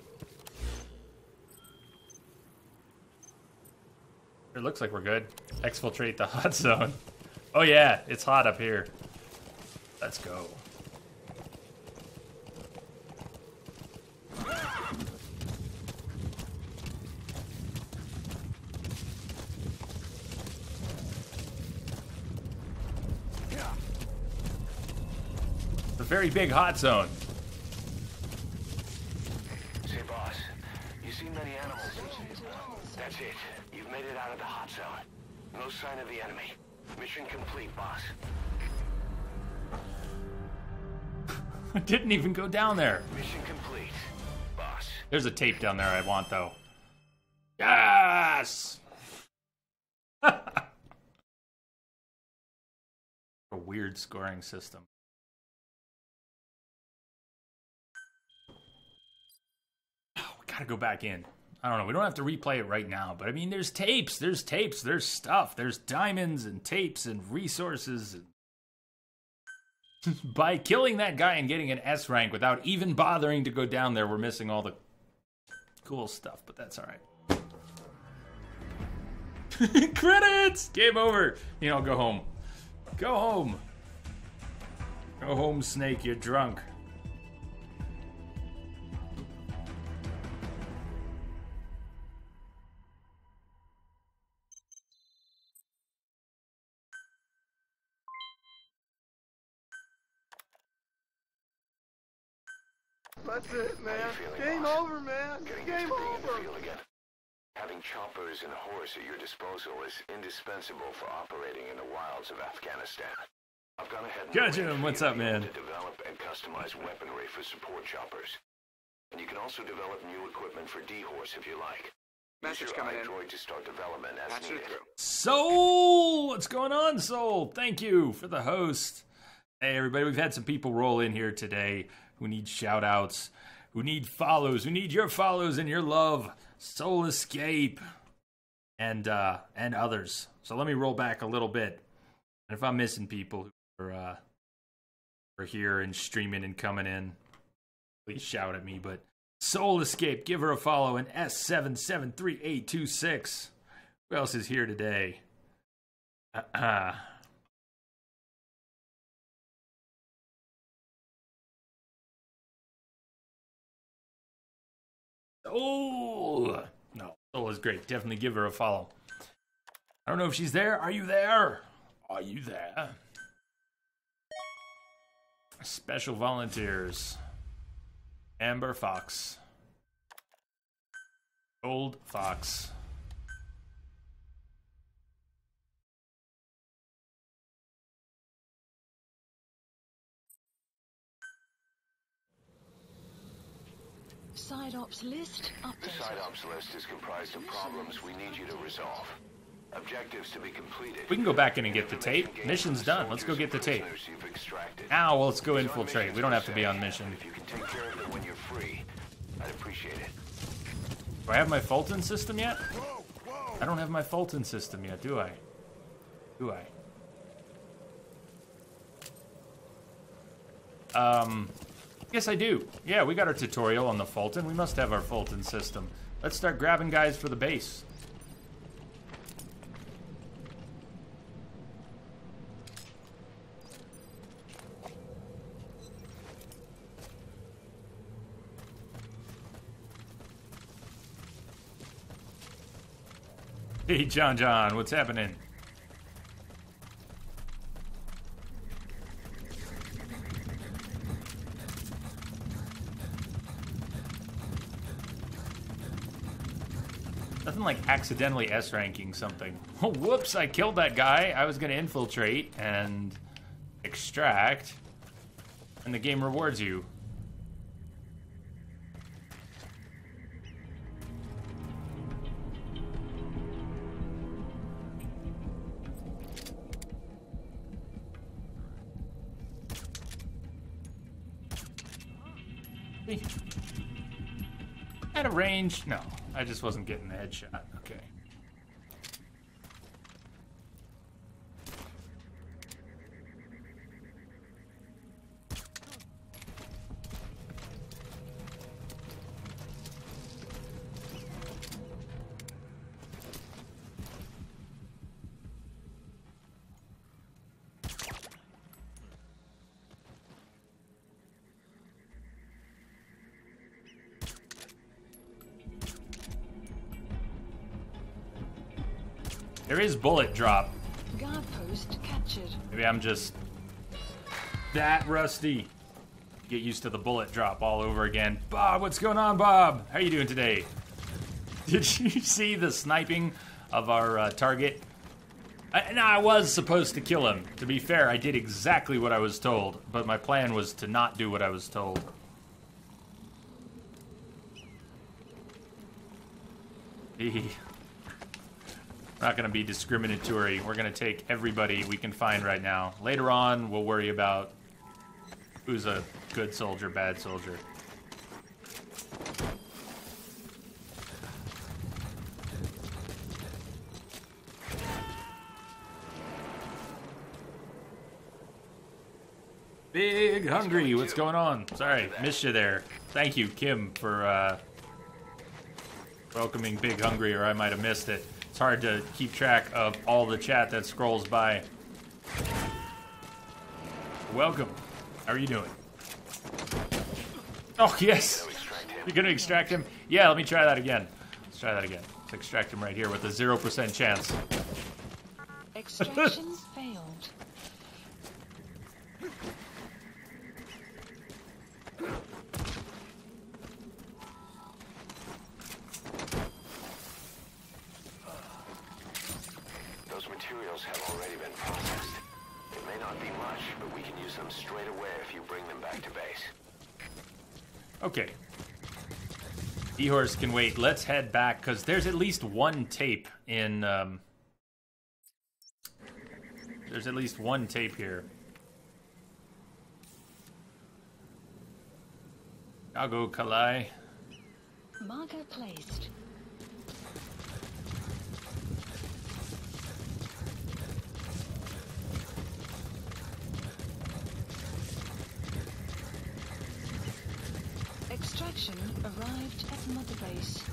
It looks like we're good. Exfiltrate the hot zone. Oh yeah, it's hot up here. Let's go. It's a very big hot zone. Say, boss, you see many animals? That's it. You've made it out of the hot zone. No sign of the enemy. Mission complete, boss. I didn't even go down there. Mission complete, boss. There's a tape down there I want, though. Yes! A weird scoring system. Oh, we gotta go back in. I don't know. We don't have to replay it right now, but I mean, there's tapes, there's stuff, there's diamonds and tapes and resources. By killing that guy and getting an S rank without even bothering to go down there, we're missing all the cool stuff, but that's all right. Credits! Game over. You know, go home. Go home. Go home, Snake. You're drunk. That's it, man. Game boss? over, man. Getting Game used to being in the over. field again. Having choppers and horse at your disposal is indispensable for operating in the wilds of Afghanistan. I've gone ahead and Gotcha, arranged for what's you up, man? to develop and customize weaponry for support choppers. And you can also develop new equipment for D-Horse if you like. Message Use your coming in. iDroid to start development as Patching needed. it through. Soul! What's going on, Soul? Thank you for the host. Hey, everybody, we've had some people roll in here today who need shout-outs, who need follows, who need your follows and your love. Soul Escape. And others. So let me roll back a little bit. And if I'm missing people who are here and streaming and coming in, please shout at me. But Soul Escape, give her a follow. And S773826. Who else is here today? Oh no, Soul is great. Definitely give her a follow. I don't know if she's there. Are you there? Are you there? Special volunteers. Amber Fox. Gold Fox. Side ops list The updated. side ops list is comprised of problems we need you to resolve. Objectives to be completed. We can go back in and get the tape. Mission's done. Let's go get the tape. Prisoners you've extracted. Now, well, let's go These infiltrate. aren't We don't have to missions be on per se, mission. but if you can take care of it when you're free, I'd appreciate it. Do I have my Fulton system yet? Whoa, whoa. I don't have my Fulton system yet, do I? Do I? Yes, I do. Yeah, we got our tutorial on the Fulton. We must have our Fulton system. Let's start grabbing guys for the base. Hey, John, what's happening? Nothing like accidentally S-ranking something. Oh, whoops, I killed that guy. I was going to infiltrate and extract, and the game rewards you. At a range? No, I just wasn't getting the headshot. Okay. There is bullet drop. Guard post captured. Maybe I'm just that rusty. Get used to the bullet drop all over again. Bob, what's going on, Bob? How you doing today? Did you see the sniping of our target? No, I was supposed to kill him. To be fair, I did exactly what I was told, but my plan was to not do what I was told. Not going to be discriminatory. We're going to take everybody we can find right now. Later on, we'll worry about who's a good soldier, bad soldier. Big Hungry, what's going on? Sorry, missed you there. Thank you, Kim, for welcoming Big Hungry, or I might have missed it. It's hard to keep track of all the chat that scrolls by. Welcome. How are you doing? Oh, yes. You're going to extract him? Yeah, let me try that again. Let's try that again. Let's extract him right here with a 0% chance. Extraction failed. Those materials have already been processed. It may not be much, but we can use them straight away if you bring them back to base. Okay. E-Horse can wait. Let's head back, because there's at least one tape in... There's at least one tape here. I'll go, Kalai. Marker placed. Extraction arrived at Mother Base.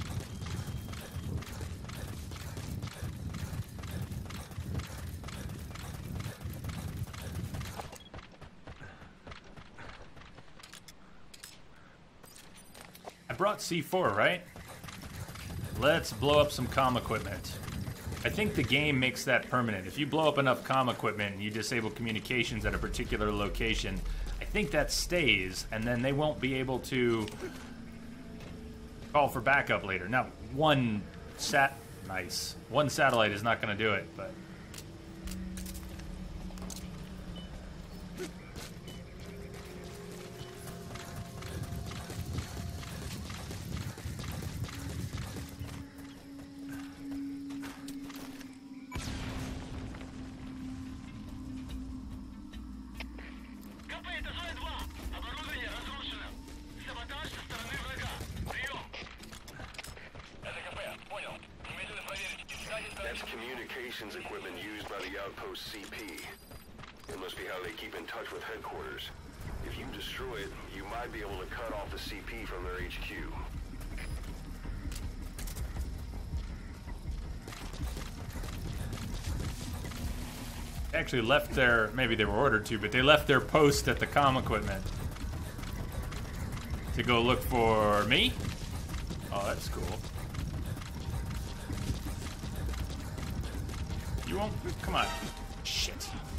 I brought C4, right? Let's blow up some comm equipment. I think the game makes that permanent. If you blow up enough comm equipment and you disable communications at a particular location, I think that stays, and then they won't be able to call for backup later. Now, one satellite is not going to do it, but... That's communications equipment used by the outpost CP. It must be how they keep in touch with headquarters. If you destroy it, you might be able to cut off the CP from their HQ. Actually left their, maybe they were ordered to, but they left their post at the comm equipment to go look for me. Oh, that's cool. You won't, come on. Shit.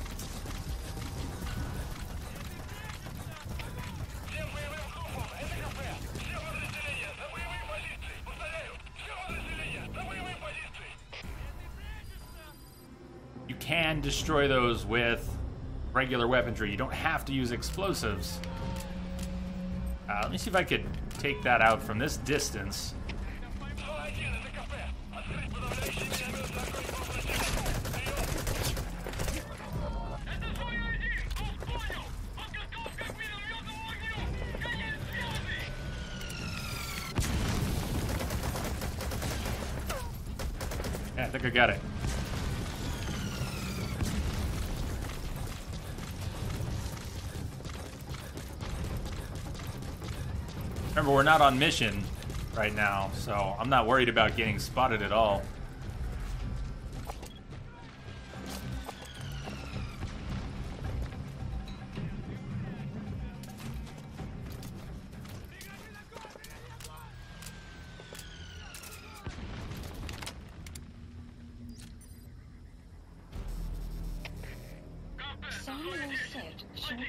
You can destroy those with regular weaponry. You don't have to use explosives. Let me see if I could take that out from this distance. Yeah, I think I got it. Remember, we're not on mission right now, so I'm not worried about getting spotted at all. Sun will set shortly.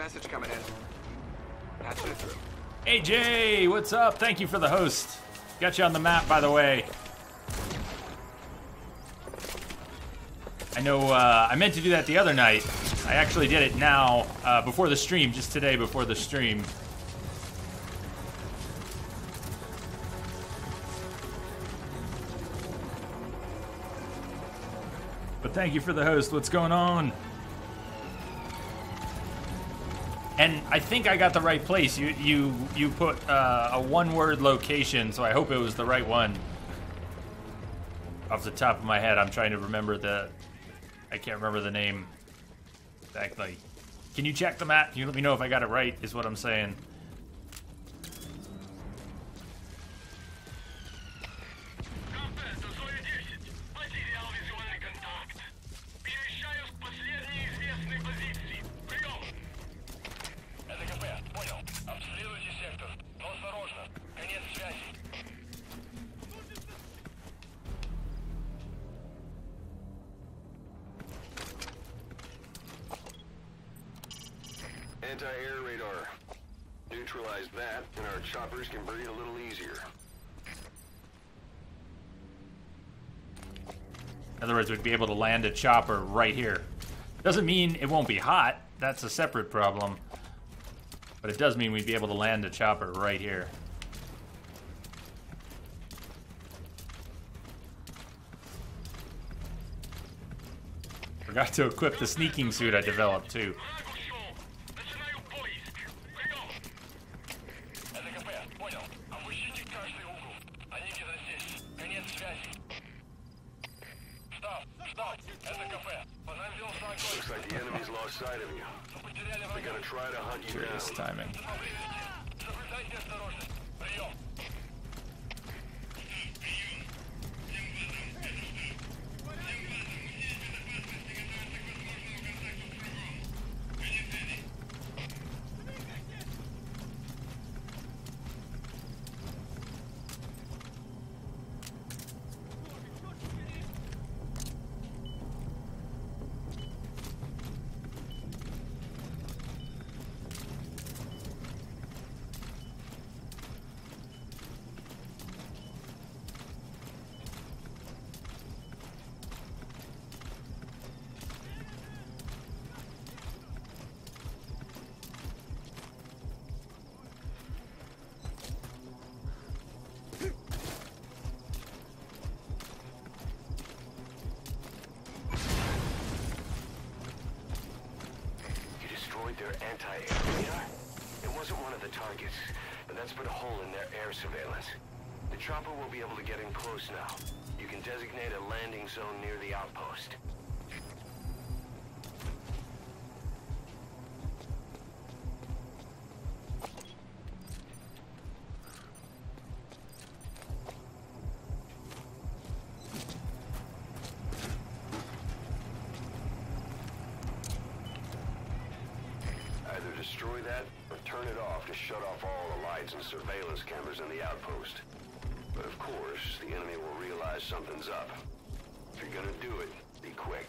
Message coming in. Patching it through. AJ, what's up? Thank you for the host. Got you on the map, by the way. I know I meant to do that the other night. I actually did it now, before the stream, just today before the stream. But thank you for the host. What's going on? And I think I got the right place. You put a one-word location, so I hope it was the right one. Off the top of my head, I'm trying to remember I can't remember the name exactly. Can you check the map? Can you let me know if I got it right, is what I'm saying. Anti-air radar. Neutralize that, and our choppers can breathe a little easier. In other words, we'd be able to land a chopper right here. Doesn't mean it won't be hot. That's a separate problem. But it does mean we'd be able to land a chopper right here. Forgot to equip the sneaking suit I developed, too. Looks like the enemy's lost sight of you. They're gonna try to hunt you down. Curious timing. Their anti-air radar? It wasn't one of the targets, but that's put a hole in their air surveillance. The chopper will be able to get in close now. You can designate a landing zone near the outpost. Destroy that, or turn it off to shut off all the lights and surveillance cameras in the outpost. But of course, the enemy will realize something's up. If you're gonna do it, be quick.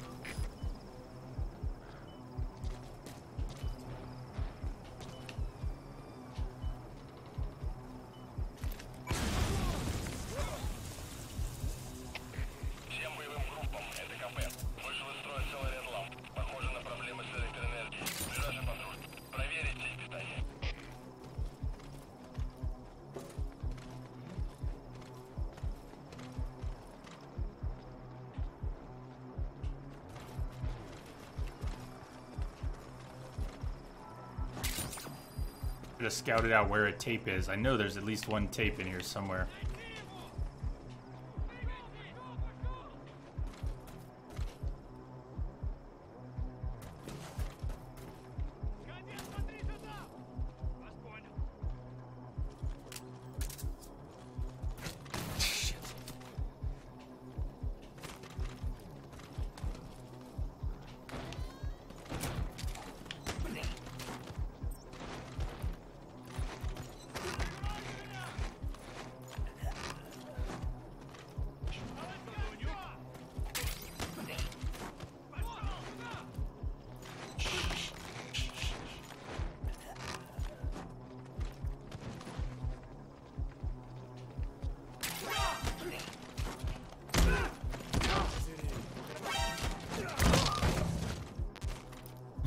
Just scouted out where a tape is. I know there's at least one tape in here somewhere.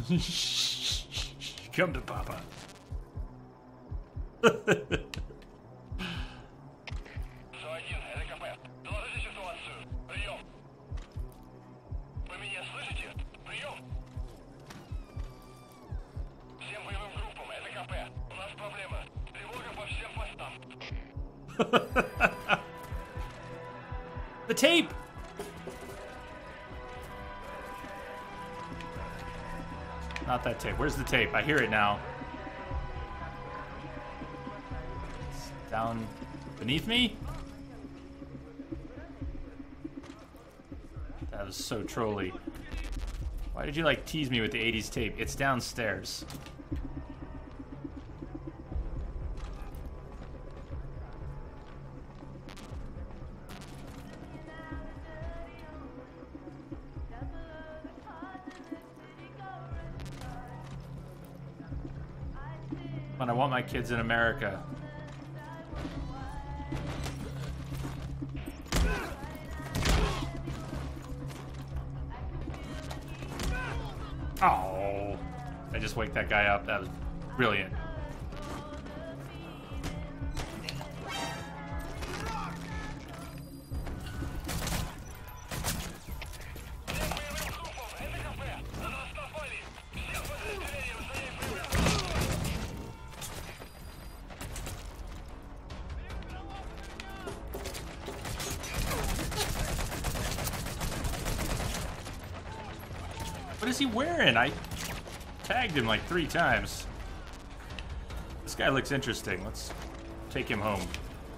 Come to Papa. The tape! Not that tape. Where's the tape? I hear it now. It's down beneath me? That was so trolly. Why did you like tease me with the 80s tape? It's downstairs. When I want my kids in America. Oh, I just waked that guy up. That was brilliant. What is he wearing? I tagged him like 3 times. This guy looks interesting. Let's take him home.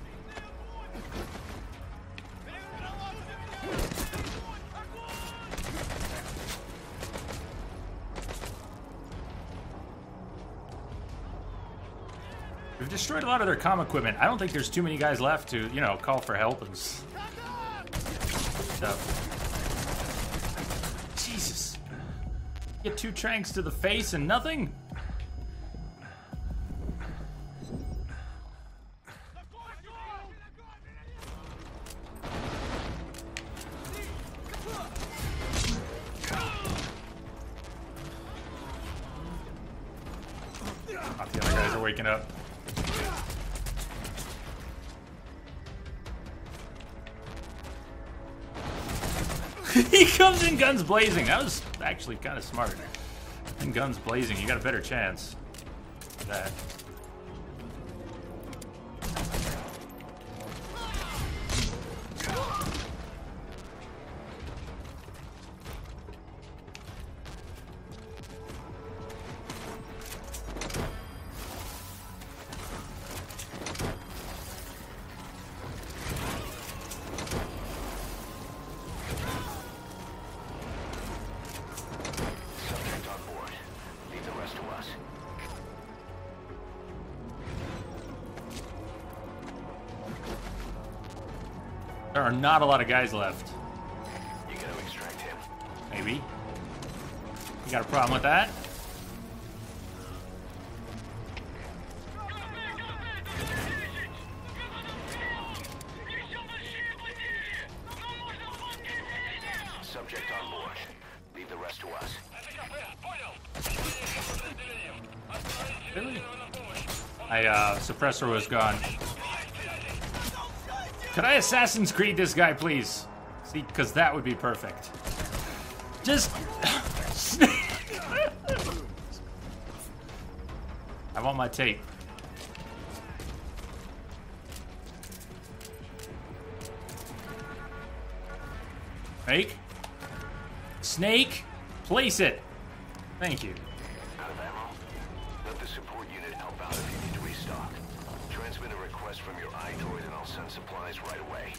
We've destroyed a lot of their comm equipment. I don't think there's too many guys left to, you know, call for help and stuff. Jesus. Get 2 tranks to the face and nothing? Oh, the other guys are waking up. He comes in guns blazing. That was actually kind of smart. In guns blazing, you got a better chance of that. There are not a lot of guys left. You gotta extract him. Maybe. You got a problem with that? Subject on board. Leave the rest to us. Really? Suppressor was gone. Could I Assassin's Creed this guy, please? See, because that would be perfect. Just... I want my tape. Snake? Snake? Place it! Thank you. Out of ammo? Let the support unit help out if you need to restock. Transmit a request from your iDroid and I'll send supplies right away.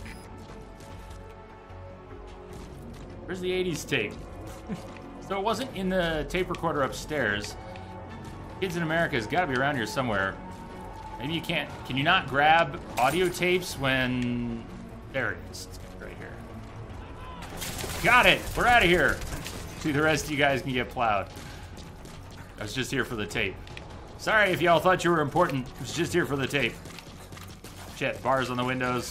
Where's the 80s tape? So it wasn't in the tape recorder upstairs. Kids in America has got to be around here somewhere. Maybe you can't... Can you not grab audio tapes when... There it is. It's right here. Got it! We're out of here! See, the rest of you guys can get plowed. I was just here for the tape. Sorry if y'all thought you were important. I was just here for the tape. Shit, bars on the windows.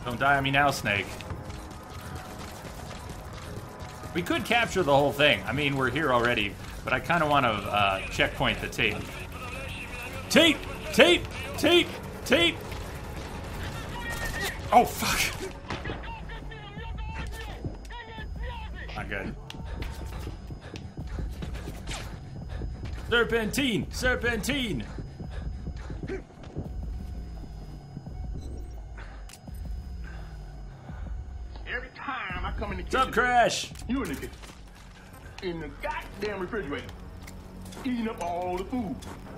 Don't die on me now, Snake. We could capture the whole thing. I mean, we're here already, but I kind of want to checkpoint the tape. Tape! Tape! Tape! Tape! Oh, fuck. Not good. Serpentine! Serpentine! Every time I come in the What's up, kitchen, Crash? you in the kitchen, in the goddamn refrigerator, eating up all the food.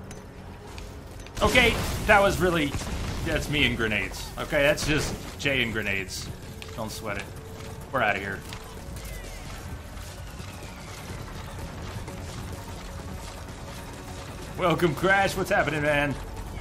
Okay, that was really... That's me and grenades. Okay, that's just Jay and grenades. Don't sweat it. We're out of here. Welcome, Crash. What's happening, man?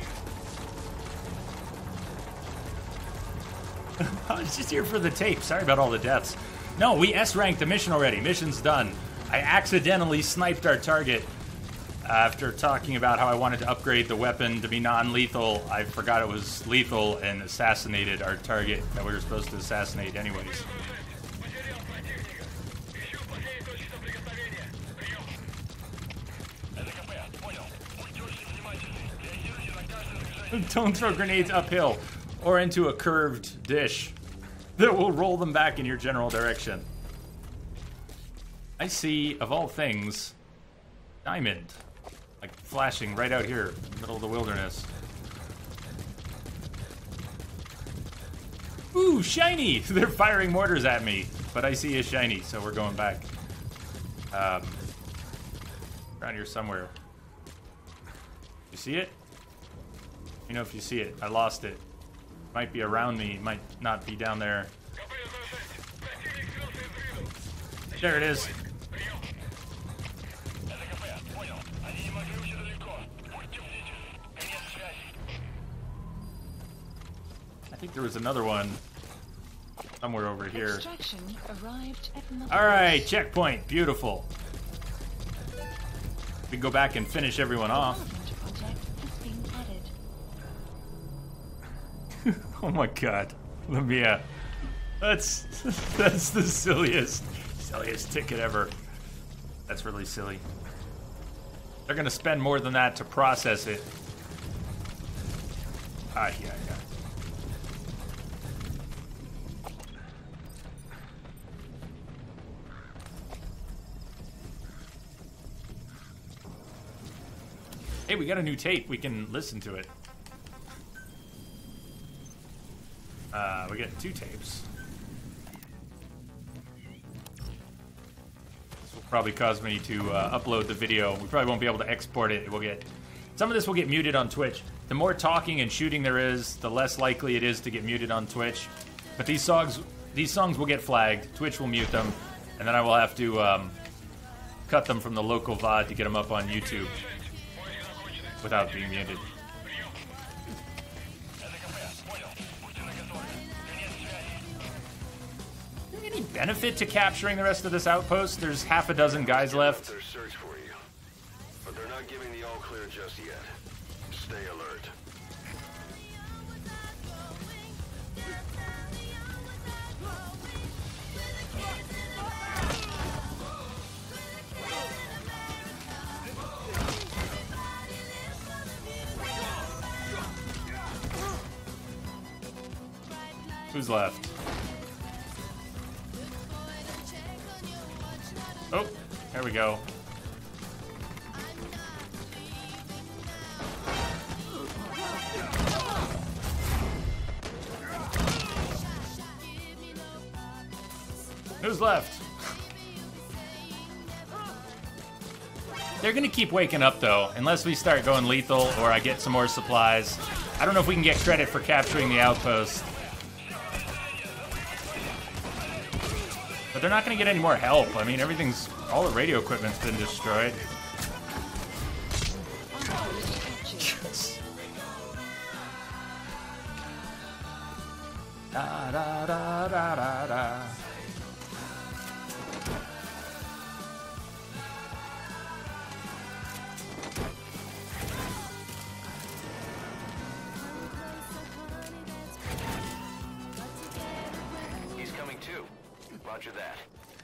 I was just here for the tape. Sorry about all the deaths. No, we S-ranked the mission already. Mission's done. I accidentally sniped our target. After talking about how I wanted to upgrade the weapon to be non-lethal, I forgot it was lethal and assassinated our target that we were supposed to assassinate anyways. Don't throw grenades uphill or into a curved dish that will roll them back in your general direction. I see, of all things, diamond. Like flashing right out here in the middle of the wilderness. Ooh, shiny! They're firing mortars at me, but I see a shiny, so we're going back. Around here somewhere. You see it? You know if you see it. I lost it. Might be around me, might not be down there. There it is. I think there was another one somewhere over here. Extraction arrived at All right, checkpoint. Beautiful. We can go back and finish everyone off. Oh my god. Let me that's the silliest ticket ever. That's really silly. They're gonna spend more than that to process it. Ah, yeah. Hey, we got a new tape. We can listen to it. We got 2 tapes. This will probably cause me to upload the video. We probably won't be able to export it. Some of this will get muted on Twitch. The more talking and shooting there is, the less likely it is to get muted on Twitch. But these songs will get flagged. Twitch will mute them, and then I will have to cut them from the local VOD to get them up on YouTube without being muted. Any benefit to capturing the rest of this outpost? There's half a dozen guys left. Their search for you, but they're not giving the all clear just yet. Stay alert. Who's left? Oh, there we go. Who's left? They're gonna keep waking up though, unless we start going lethal or I get some more supplies. I don't know if we can get credit for capturing the outpost. But they're not going to get any more help. I mean, all the radio equipment's been destroyed. Da, da, da, da, da, da. Roger that.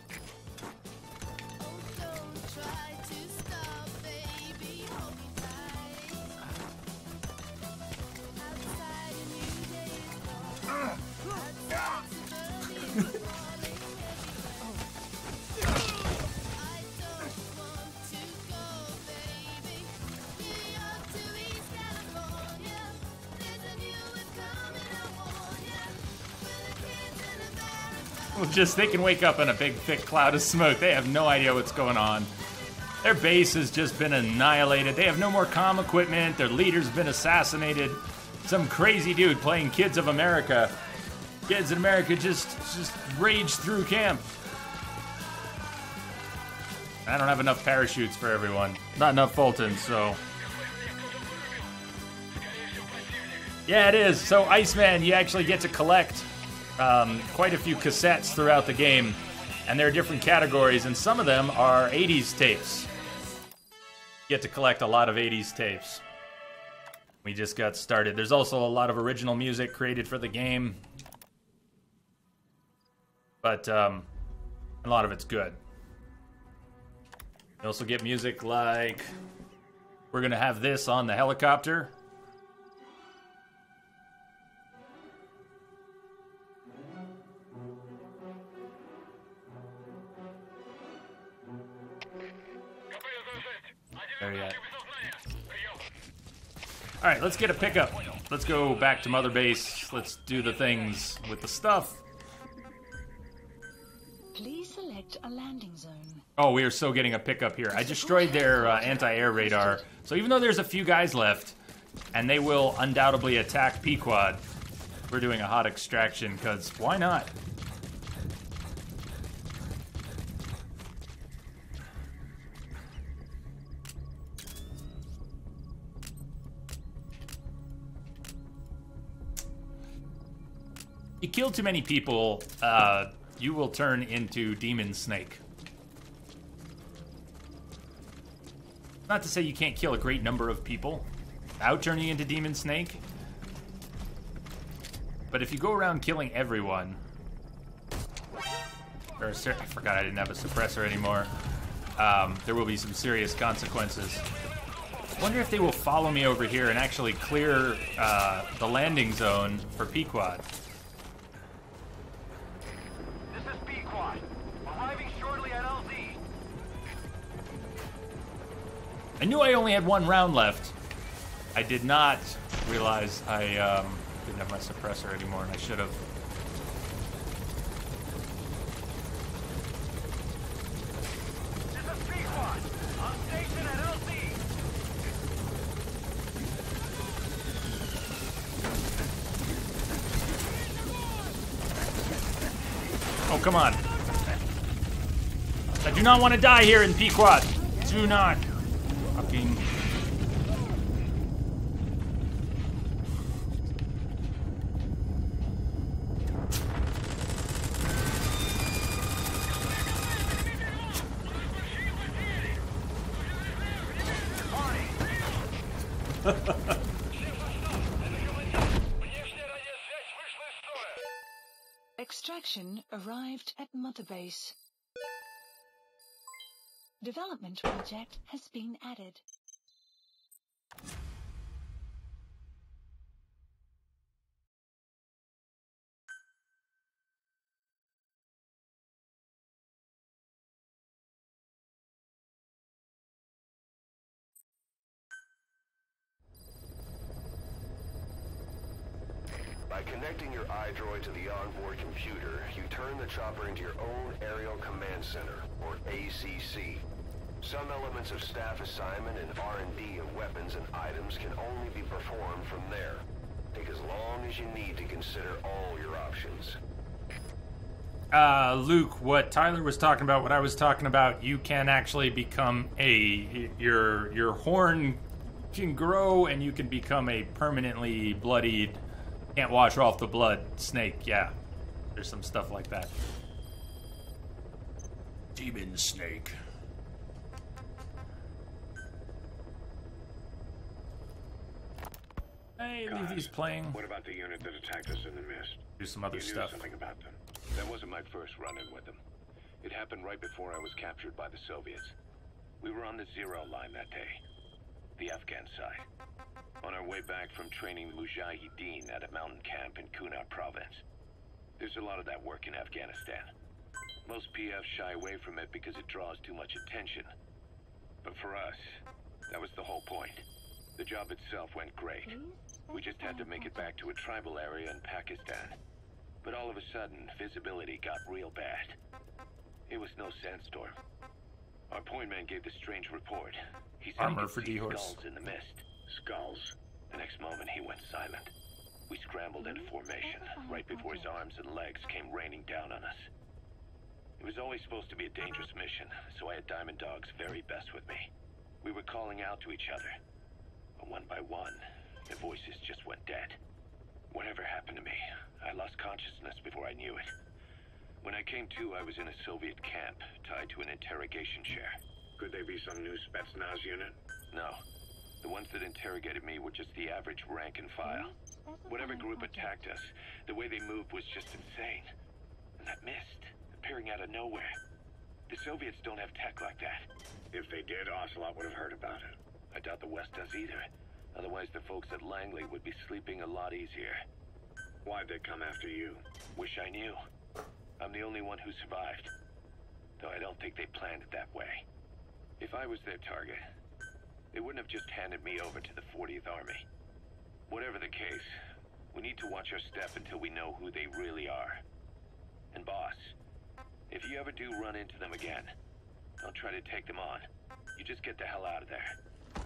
Just they can wake up in a big thick cloud of smoke. They have no idea what's going on. Their base has just been annihilated. They have no more comm equipment. Their leader's been assassinated. Some crazy dude playing Kids of America. Kids in America just rage through camp. I don't have enough parachutes for everyone. Not enough Fultons, so. Yeah, it is. So Iceman, you actually get to collect quite a few cassettes throughout the game, and there are different categories, and some of them are 80s tapes. You get to collect a lot of 80s tapes. We just got started. There's also a lot of original music created for the game, but a lot of it's good. You also get music like, we're gonna have this on the helicopter. There you go. Alright, let's get a pickup. Let's go back to Mother Base. Let's do the things with the stuff. Please select a landing zone. Oh, we are so getting a pickup here. I destroyed their anti-air radar. So even though there's a few guys left, and they will undoubtedly attack Pequod, we're doing a hot extraction, because why not? You kill too many people, you will turn into Demon Snake. Not to say you can't kill a great number of people without turning into Demon Snake, but if you go around killing everyone, I forgot I didn't have a suppressor anymore, there will be some serious consequences. I wonder if they will follow me over here and actually clear the landing zone for Pequod. I knew I only had one round left. I did not realize I didn't have my suppressor anymore, and I should have. This is Pequod. On station at LZ. Oh, come on. I do not want to die here in Pequod. Do not. Fucking. Extraction arrived at Mother Base. Development project has been added. By connecting your iDroid to the onboard computer, you turn the chopper into your own Aerial Command Center, or ACC. Some elements of staff assignment and R&D of weapons and items can only be performed from there. Take as long as you need to consider all your options. Luke, what Tyler was talking about, what I was talking about, you can actually become your horn can grow and you can become a permanently bloodied, can't wash off the blood snake. Yeah, there's some stuff like that. Demon Snake. Hey, leave these playing. What about the unit that attacked us in the mist? Do some other stuff. Something about them. That wasn't my first run-in with them. It happened right before I was captured by the Soviets. We were on the Zero line that day, the Afghan side, on our way back from training the Mujahideen at a mountain camp in Kunar province. There's a lot of that work in Afghanistan. Most PFs shy away from it because it draws too much attention. But for us, that was the whole point. The job itself went great. We just had to make it back to a tribal area in Pakistan. But all of a sudden, visibility got real bad. It was no sandstorm. Our point man gave the strange report. He said Armor he could for see D-Horse. skulls in the mist. Skulls. The next moment, he went silent. We scrambled into formation, right before his arms and legs came raining down on us. It was always supposed to be a dangerous mission, so I had Diamond Dog's very best with me. We were calling out to each other. But one by one, their voices just went dead. Whatever happened to me, I lost consciousness before I knew it. When I came to, I was in a Soviet camp, tied to an interrogation chair. Could they be some new Spetsnaz unit? No. The ones that interrogated me were just the average rank and file. Whatever group attacked us, the way they moved was just insane. And that mist, appearing out of nowhere. The Soviets don't have tech like that. If they did, Ocelot would have heard about it. I doubt the West does either. Otherwise, the folks at Langley would be sleeping a lot easier. Why'd they come after you? Wish I knew. I'm the only one who survived. Though I don't think they planned it that way. If I was their target, they wouldn't have just handed me over to the 40th Army. Whatever the case, we need to watch our step until we know who they really are. And boss, if you ever do run into them again, don't try to take them on. You just get the hell out of there.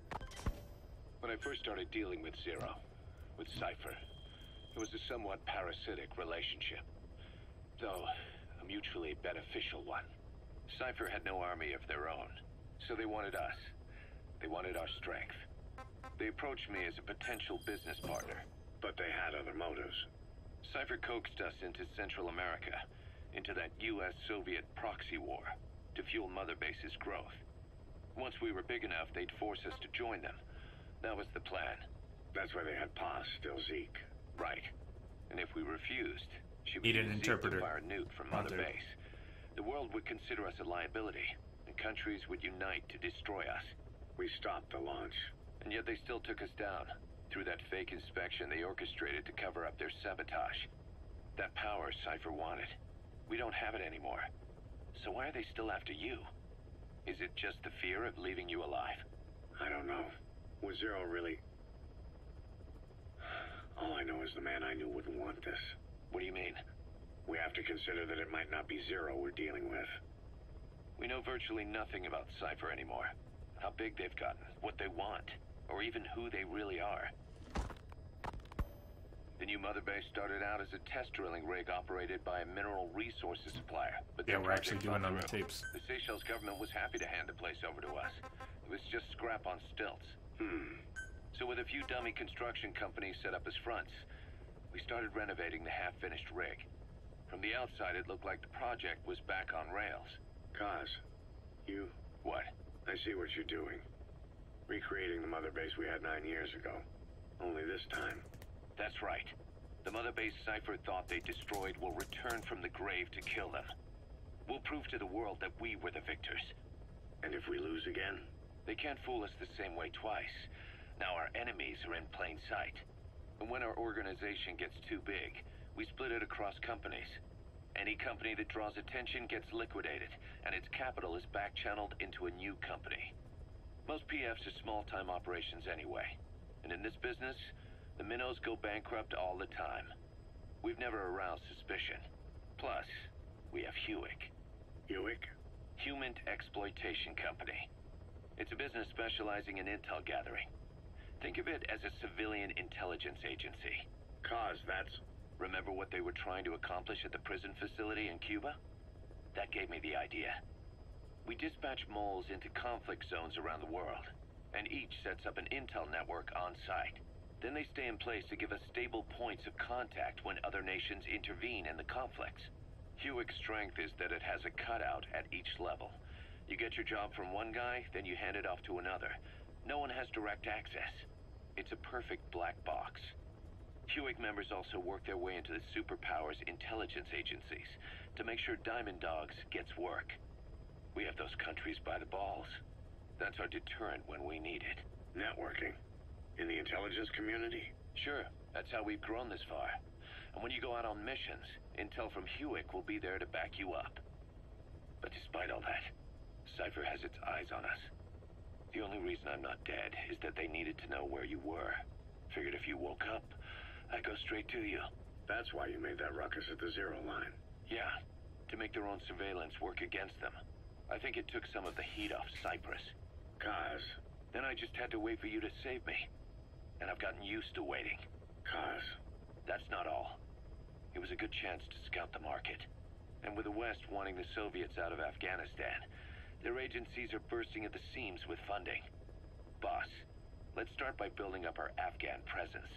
When I first started dealing with Zero, with Cypher, it was a somewhat parasitic relationship. Though, a mutually beneficial one. Cypher had no army of their own, so they wanted us. They wanted our strength. They approached me as a potential business partner. But they had other motives. Cypher coaxed us into Central America, into that US-Soviet proxy war, to fuel Mother Base's growth. Once we were big enough, they'd force us to join them. That was the plan. That's why they had Paz, still Zeke. Right. And if we refused, she would Need an use Zeke interpreter. to fire a nuke from Mother Base. The world would consider us a liability, and countries would unite to destroy us. We stopped the launch. And yet they still took us down. Through that fake inspection they orchestrated to cover up their sabotage. That power Cypher wanted. We don't have it anymore. So why are they still after you? Is it just the fear of leaving you alive? I don't know. Was Zero really... All I know is the man I knew wouldn't want this. What do you mean? We have to consider that it might not be Zero we're dealing with. We know virtually nothing about Cypher anymore. How big they've gotten, what they want, or even who they really are. The new Mother Base started out as a test drilling rig operated by a mineral resources supplier. But Yeah, their we're actually project doing fell on the through. tapes. The Seychelles government was happy to hand the place over to us. It was just scrap on stilts. So with a few dummy construction companies set up as fronts, we started renovating the half-finished rig. From the outside, it looked like the project was back on rails. Kaz, you... What? I see what you're doing. Recreating the Mother Base we had 9 years ago. Only this time. That's right. The Mother Base Cypher thought they destroyed will return from the grave to kill them. We'll prove to the world that we were the victors. And if we lose again? They can't fool us the same way twice. Now our enemies are in plain sight. And when our organization gets too big, we split it across companies. Any company that draws attention gets liquidated, and its capital is back-channeled into a new company. Most PFs are small-time operations anyway. And in this business, the minnows go bankrupt all the time. We've never aroused suspicion. Plus, we have Hewick. Hewick? Human Exploitation Company. It's a business specializing in intel gathering. Think of it as a civilian intelligence agency. Kaz, that's... Remember what they were trying to accomplish at the prison facility in Cuba? That gave me the idea. We dispatch moles into conflict zones around the world, and each sets up an intel network on site. Then they stay in place to give us stable points of contact when other nations intervene in the conflicts. Hewick's strength is that it has a cutout at each level. You get your job from one guy, then you hand it off to another. No one has direct access. It's a perfect black box. HUIC members also work their way into the superpowers intelligence agencies to make sure Diamond Dogs gets work. We have those countries by the balls. That's our deterrent when we need it. Networking? In the intelligence community? Sure, that's how we've grown this far. And when you go out on missions, intel from HUIC will be there to back you up. But despite all that, Cypher has its eyes on us. The only reason I'm not dead is that they needed to know where you were. Figured if you woke up, I'd go straight to you. That's why you made that ruckus at the Zero line. Yeah, to make their own surveillance work against them. I think it took some of the heat off Cyprus. Kaz. Then I just had to wait for you to save me. And I've gotten used to waiting. Kaz. That's not all. It was a good chance to scout the market. And with the West wanting the Soviets out of Afghanistan, their agencies are bursting at the seams with funding. Boss, let's start by building up our Afghan presence.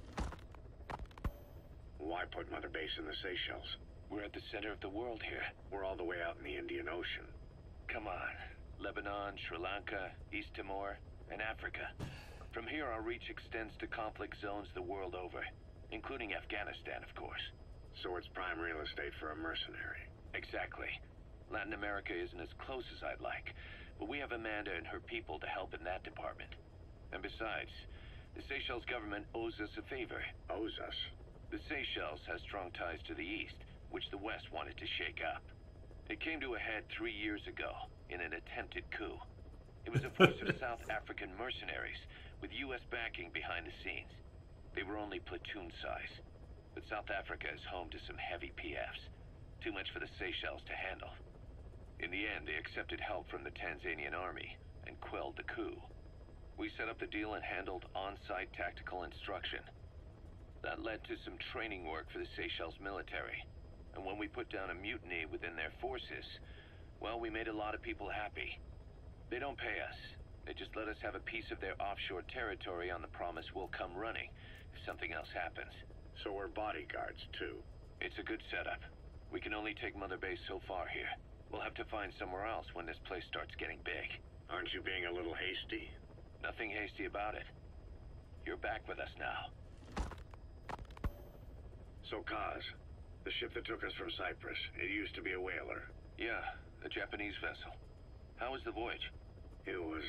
Why put Mother Base in the Seychelles? We're at the center of the world here. We're all the way out in the Indian Ocean. Come on. Lebanon, Sri Lanka, East Timor, and Africa. From here, our reach extends to conflict zones the world over, including Afghanistan, of course. So it's prime real estate for a mercenary. Exactly. Latin America isn't as close as I'd like, but we have Amanda and her people to help in that department. And besides, the Seychelles government owes us a favor. Owes us? The Seychelles has strong ties to the east, which the West wanted to shake up. It came to a head 3 years ago in an attempted coup. It was a force of South African mercenaries with U.S. backing behind the scenes. They were only platoon size, but South Africa is home to some heavy PFs. Too much for the Seychelles to handle. In the end, they accepted help from the Tanzanian army and quelled the coup. We set up the deal and handled on-site tactical instruction. That led to some training work for the Seychelles military. And when we put down a mutiny within their forces, well, we made a lot of people happy. They don't pay us. They just let us have a piece of their offshore territory on the promise we'll come running if something else happens. So we're bodyguards, too. It's a good setup. We can only take Mother Base so far here. We'll have to find somewhere else when this place starts getting big. Aren't you being a little hasty? Nothing hasty about it. You're back with us now. So, Kaz, the ship that took us from Cyprus, it used to be a whaler. Yeah, a Japanese vessel. How was the voyage? It was...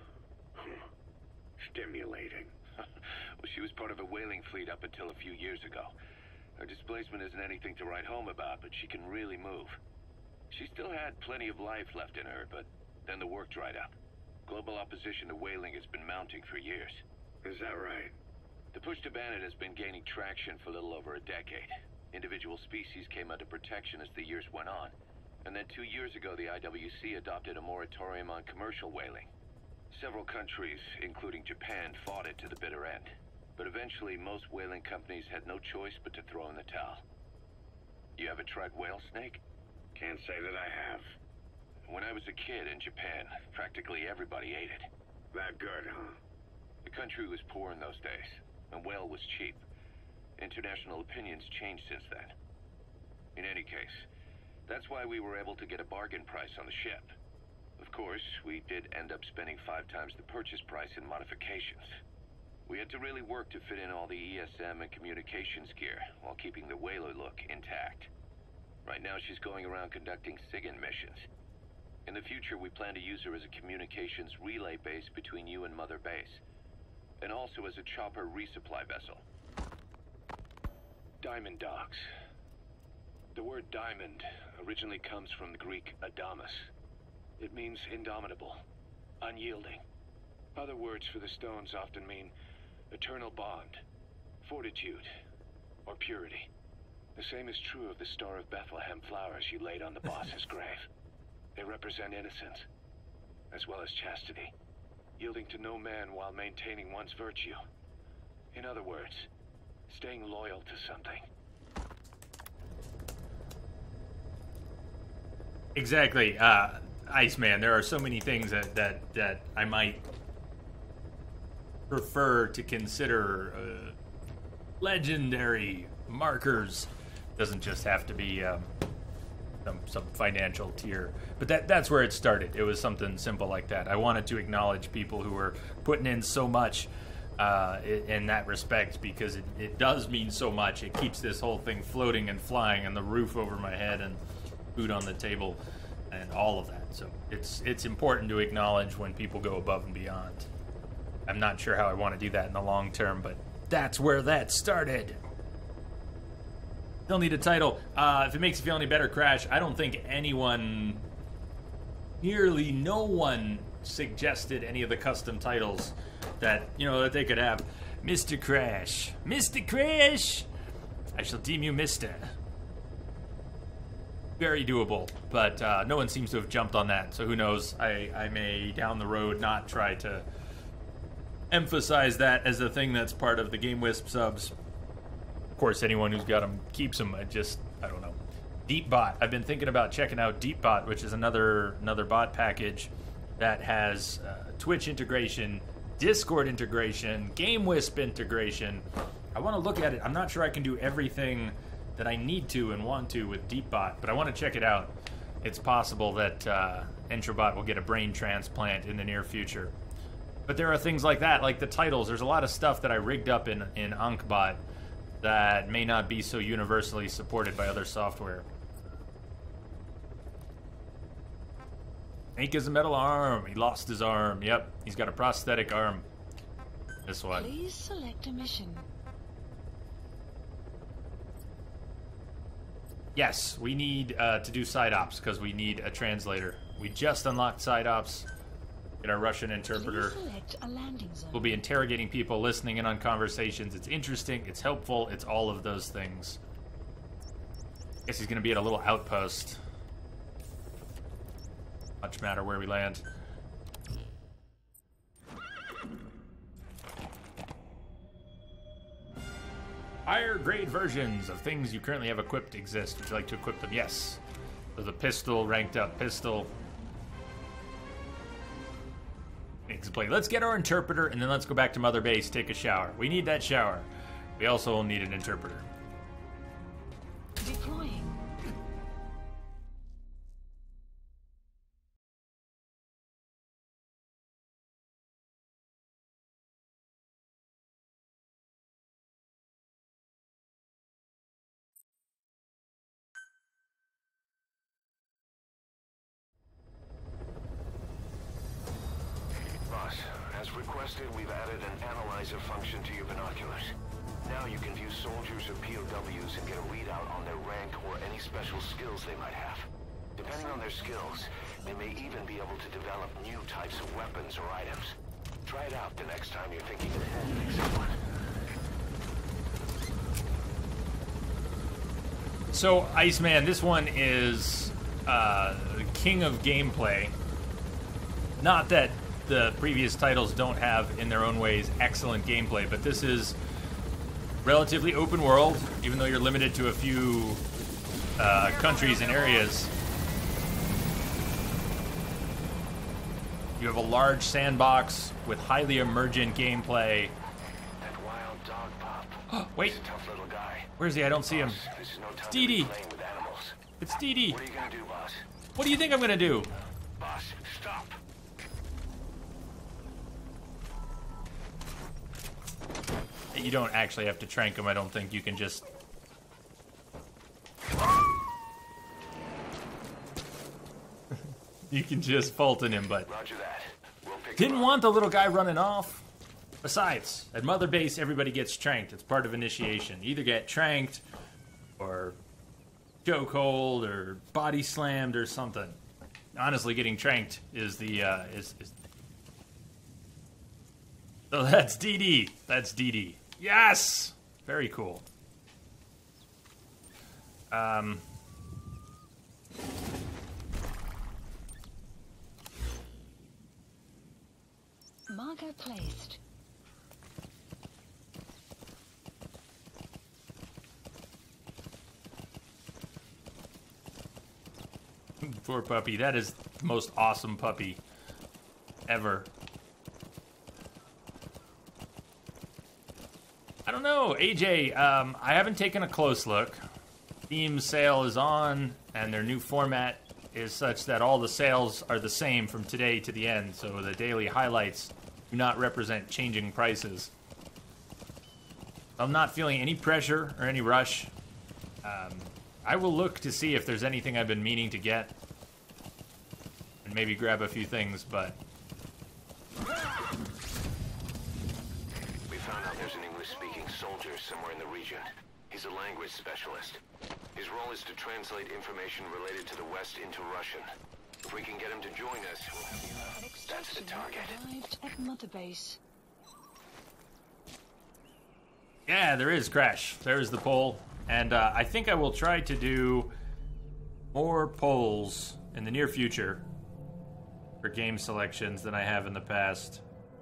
stimulating. Well, she was part of a whaling fleet up until a few years ago. Her displacement isn't anything to write home about, but she can really move. She still had plenty of life left in her, but then the work dried up. Global opposition to whaling has been mounting for years. Is that right? The push to ban it has been gaining traction for a little over a decade. Individual species came under protection as the years went on. And then 2 years ago, the IWC adopted a moratorium on commercial whaling. Several countries, including Japan, fought it to the bitter end. But eventually, most whaling companies had no choice but to throw in the towel. You ever tried whale snake? Can't say that I have. When I was a kid in Japan, practically everybody ate it. That good, huh? The country was poor in those days, and whale was cheap. International opinions changed since then. In any case, that's why we were able to get a bargain price on the ship. Of course, we did end up spending 5 times the purchase price in modifications. We had to really work to fit in all the ESM and communications gear while keeping the whaler look intact. Right now, she's going around conducting SIGINT missions. In the future, we plan to use her as a communications relay base between you and Mother Base, and also as a chopper resupply vessel. Diamond Dogs. The word diamond originally comes from the Greek adamas. It means indomitable, unyielding. Other words for the stones often mean eternal bond, fortitude, or purity. The same is true of the Star of Bethlehem flowers you laid on the boss's grave. They represent innocence, as well as chastity, yielding to no man while maintaining one's virtue. In other words, staying loyal to something. Exactly. Iceman, there are so many things that I might prefer to consider legendary markers. Doesn't just have to be some financial tier, but that's where it started. It was something simple like that. I wanted to acknowledge people who were putting in so much in that respect, because it does mean so much. It keeps this whole thing floating and flying, and the roof over my head, and food on the table, and all of that. So it's important to acknowledge when people go above and beyond. I'm not sure how I want to do that in the long term, but that's where that started. Still need a title. If it makes you feel any better, Crash, I don't think anyone, nearly no one, suggested any of the custom titles that, you know, that they could have. Mr. Crash. Mr. Crash! I shall deem you Mr. Very doable, but no one seems to have jumped on that, so who knows. I may, down the road, not try to emphasize that as a thing that's part of the Game Wisp subs. Of course, anyone who's got them keeps them. I don't know. DeepBot. I've been thinking about checking out DeepBot, which is another bot package that has Twitch integration, Discord integration, Game Wisp integration. I want to look at it. I'm not sure I can do everything that I need to and want to with DeepBot, but I want to check it out. It's possible that Entrobot will get a brain transplant in the near future. But there are things like that, like the titles. There's a lot of stuff that I rigged up in AnkBot that may not be so universally supported by other software. Hank has a metal arm. He lost his arm. Yep, he's got a prosthetic arm. This one. Please select a mission. Yes, we need to do side ops because we need a translator. We just unlocked side ops. Get our Russian interpreter. Please select a landing zone. We'll be interrogating people, listening in on conversations. It's interesting, it's helpful, it's all of those things. Guess he's gonna be at a little outpost. Much matter where we land. Higher grade versions of things you currently have equipped exist. Would you like to equip them? Yes. There's a pistol, ranked up pistol. Explain. Let's get our interpreter, and then let's go back to Mother Base, take a shower. We need that shower. We also will need an interpreter. Deploying. As requested, we've added an analyzer function to your binoculars. Now you can view soldiers or POWs and get a readout on their rank or any special skills they might have. Depending on their skills, they may even be able to develop new types of weapons or items. Try it out the next time you're thinking of hitting someone. So, Iceman, this one is the king of gameplay. Not that the previous titles don't have, in their own ways, excellent gameplay, but this is relatively open world, even though you're limited to a few countries and areas. You have a large sandbox with highly emergent gameplay. That wild dog Pop. Wait. He's a tough little guy. Where is he? I don't see him. This is no time It's to Dee be Dee. playing with animals. It's Dee Dee. What are you gonna do, boss? What do you think I'm gonna do? Boss, stop. You don't actually have to trank him. I don't think you can just... You can just Fulton him, but... Roger that. We'll pick Didn't him up. want the little guy running off. Besides, at Mother Base, everybody gets tranked. It's part of initiation. You either get tranked, or chokehold, or body slammed, or something. Honestly, getting tranked is the, So that's Dee Dee. That's Dee Dee. Yes! Very cool. Marker placed. Poor puppy. That is the most awesome puppy ever. I don't know, AJ, I haven't taken a close look. Steam sale is on, and their new format is such that all the sales are the same from today to the end, so the daily highlights do not represent changing prices. I'm not feeling any pressure or any rush. I will look to see if there's anything I've been meaning to get. And maybe grab a few things, but... We found out there's an English-speaking soldier somewhere in the region. He's a language specialist. His role is to translate information related to the West into Russian. If we can get him to join us, we'll have you. That's the target. Arrived at Mother Base. Yeah, there is, Crash. There's the poll. And I think I will try to do more polls in the near future for game selections than I have in the past.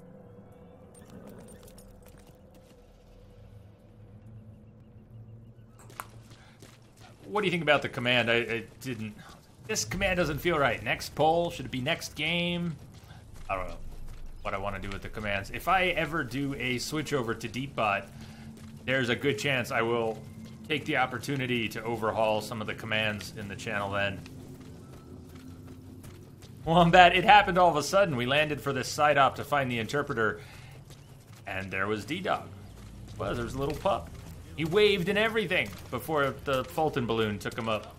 What do you think about the command? I didn't... This command doesn't feel right. Next poll? Should it be next game? I don't know what I want to do with the commands. If I ever do a switch over to Deepbot, there's a good chance I will take the opportunity to overhaul some of the commands in the channel then. Wombat, it happened all of a sudden. We landed for this side op to find the interpreter, and there was D-Dog. Well, there was a little pup. He waved and everything before the Fulton balloon took him up.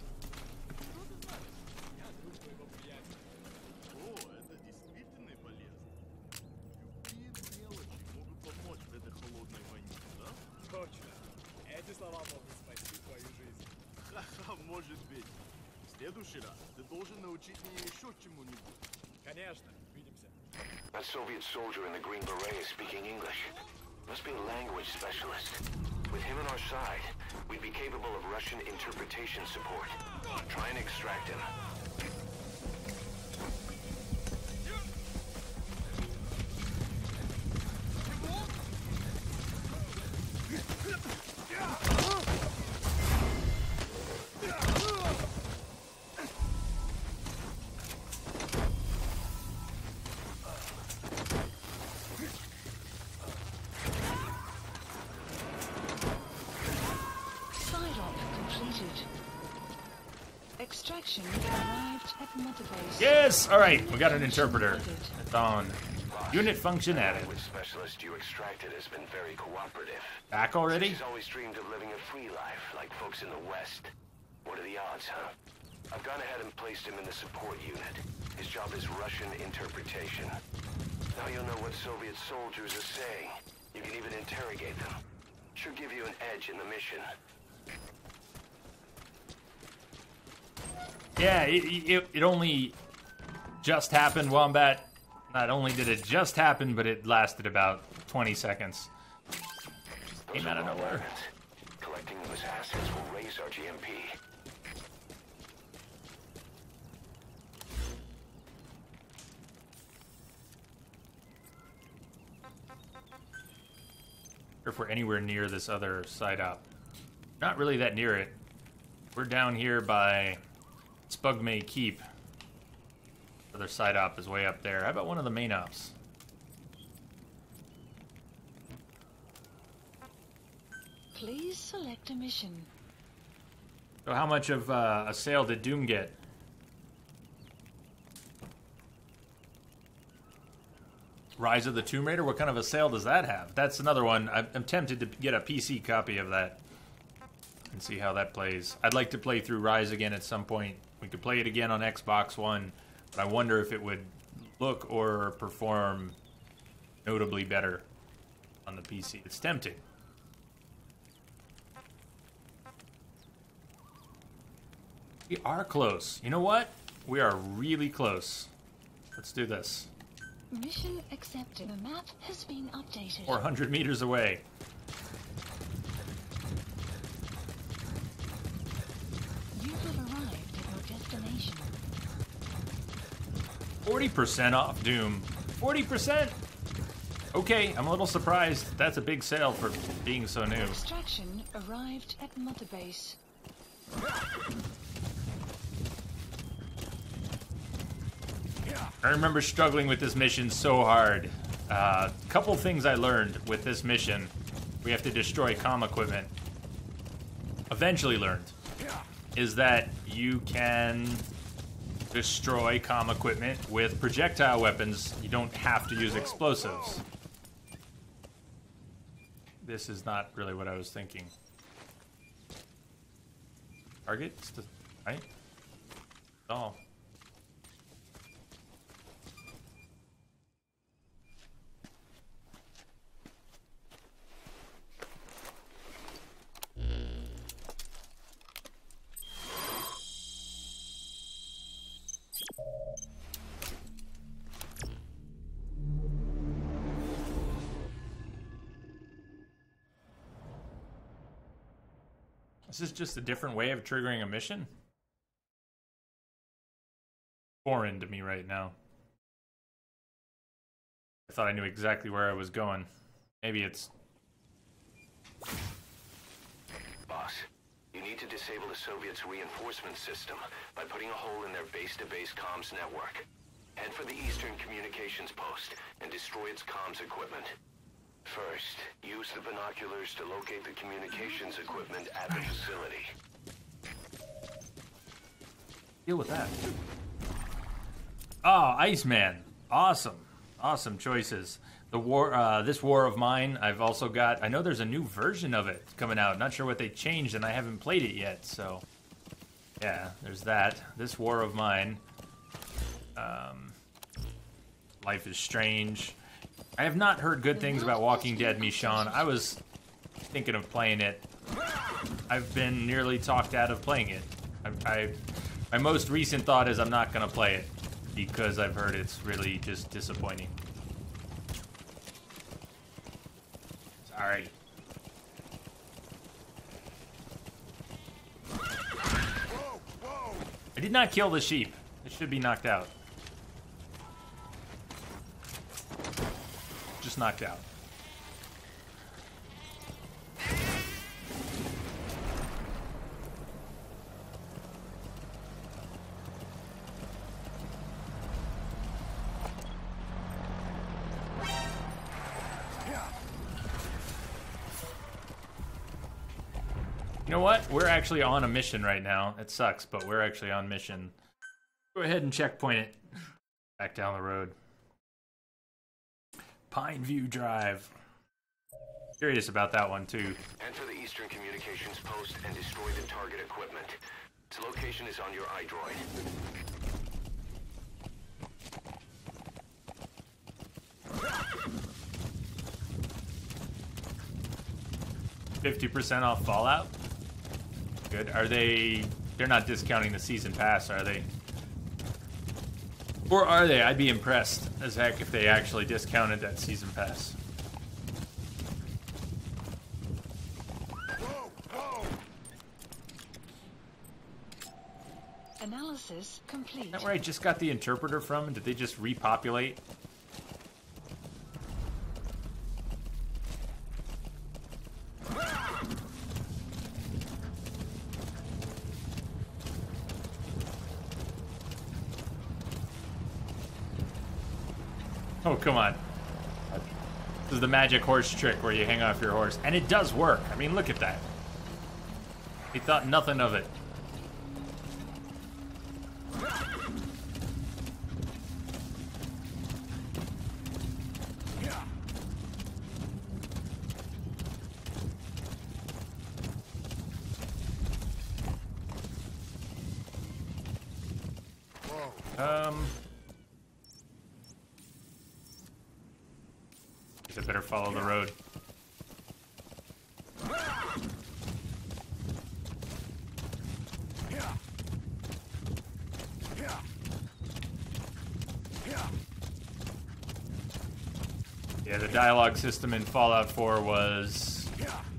That Soviet soldier in the green beret is speaking English. Must be a language specialist. With him on our side, we'd be capable of Russian interpretation support. Try and extract him. Extraction arrived at Mother Base. Yes! Alright, we got an interpreter. It's on. Unit function added. The language specialist you extracted has been very cooperative. Back already? He's always dreamed of living a free life, like folks in the West. What are the odds, huh? I've gone ahead and placed him in the support unit. His job is Russian interpretation. Now you'll know what Soviet soldiers are saying. You can even interrogate them. Should give you an edge in the mission. Yeah, it only just happened, Wombat. Not only did it just happen, but it lasted about 20 seconds. Came out of nowhere. Collecting those assets will raise our GMP. If we're anywhere near this other side op. Not really that near it. We're down here by Spugmay Keep. Other side op is way up there. How about one of the main ops? Please select a mission. So how much of a sale did Doom get? Rise of the Tomb Raider? What kind of a sale does that have? That's another one. I'm tempted to get a PC copy of that and see how that plays. I'd like to play through Rise again at some point. We could play it again on Xbox One, but I wonder if it would look or perform notably better on the PC. It's tempting. We are close. You know what? We are really close. Let's do this. Mission accepted. The map has been updated. 400 meters away. You have arrived at your destination. 40% off Doom. 40%? Okay, I'm a little surprised. That's a big sale for being so new. Extraction arrived at Mother Base. I remember struggling with this mission so hard. Couple things I learned with this mission. We have to destroy comm equipment. Eventually learned is that you can destroy comm equipment with projectile weapons. You don't have to use explosives. this is not really what I was thinking. Target? Right? Oh. Is this just a different way of triggering a mission? Foreign to me right now. I thought I knew exactly where I was going. Maybe it's... Boss, you need to disable the Soviets' reinforcement system by putting a hole in their base-to-base comms network. Head for the Eastern Communications Post and destroy its comms equipment. First, use the binoculars to locate the communications equipment at the facility. Deal with that. Oh, Iceman. Awesome. Awesome choices. The war, this War of Mine, I've also got... I know there's a new version of it coming out. Not sure what they changed, and I haven't played it yet, so... Yeah, there's that. This War of Mine. Life is Strange. I have not heard good things about Walking Dead, Michonne. I was thinking of playing it. I've been nearly talked out of playing it. My most recent thought is I'm not going to play it because I've heard it's really just disappointing. Sorry. I did not kill the sheep. It should be knocked out. Just knocked out. You know what? We're actually on a mission right now. It sucks, but we're actually on mission. Go ahead and checkpoint it. Back down the road. Pineview Drive. Curious about that one, too. Head for the Eastern Communications Post and destroy the target equipment. Its location is on your iDroid. 50% off Fallout? Good. Are they... They're not discounting the season pass, are they? Or are they? I'd be impressed as heck if they actually discounted that season pass. Analysis complete. Is that where I just got the interpreter from? Did they just repopulate? Oh, come on. This is the magic horse trick where you hang off your horse. And it does work. I mean, look at that. He thought nothing of it. I better follow the road. Yeah, the dialogue system in Fallout 4 was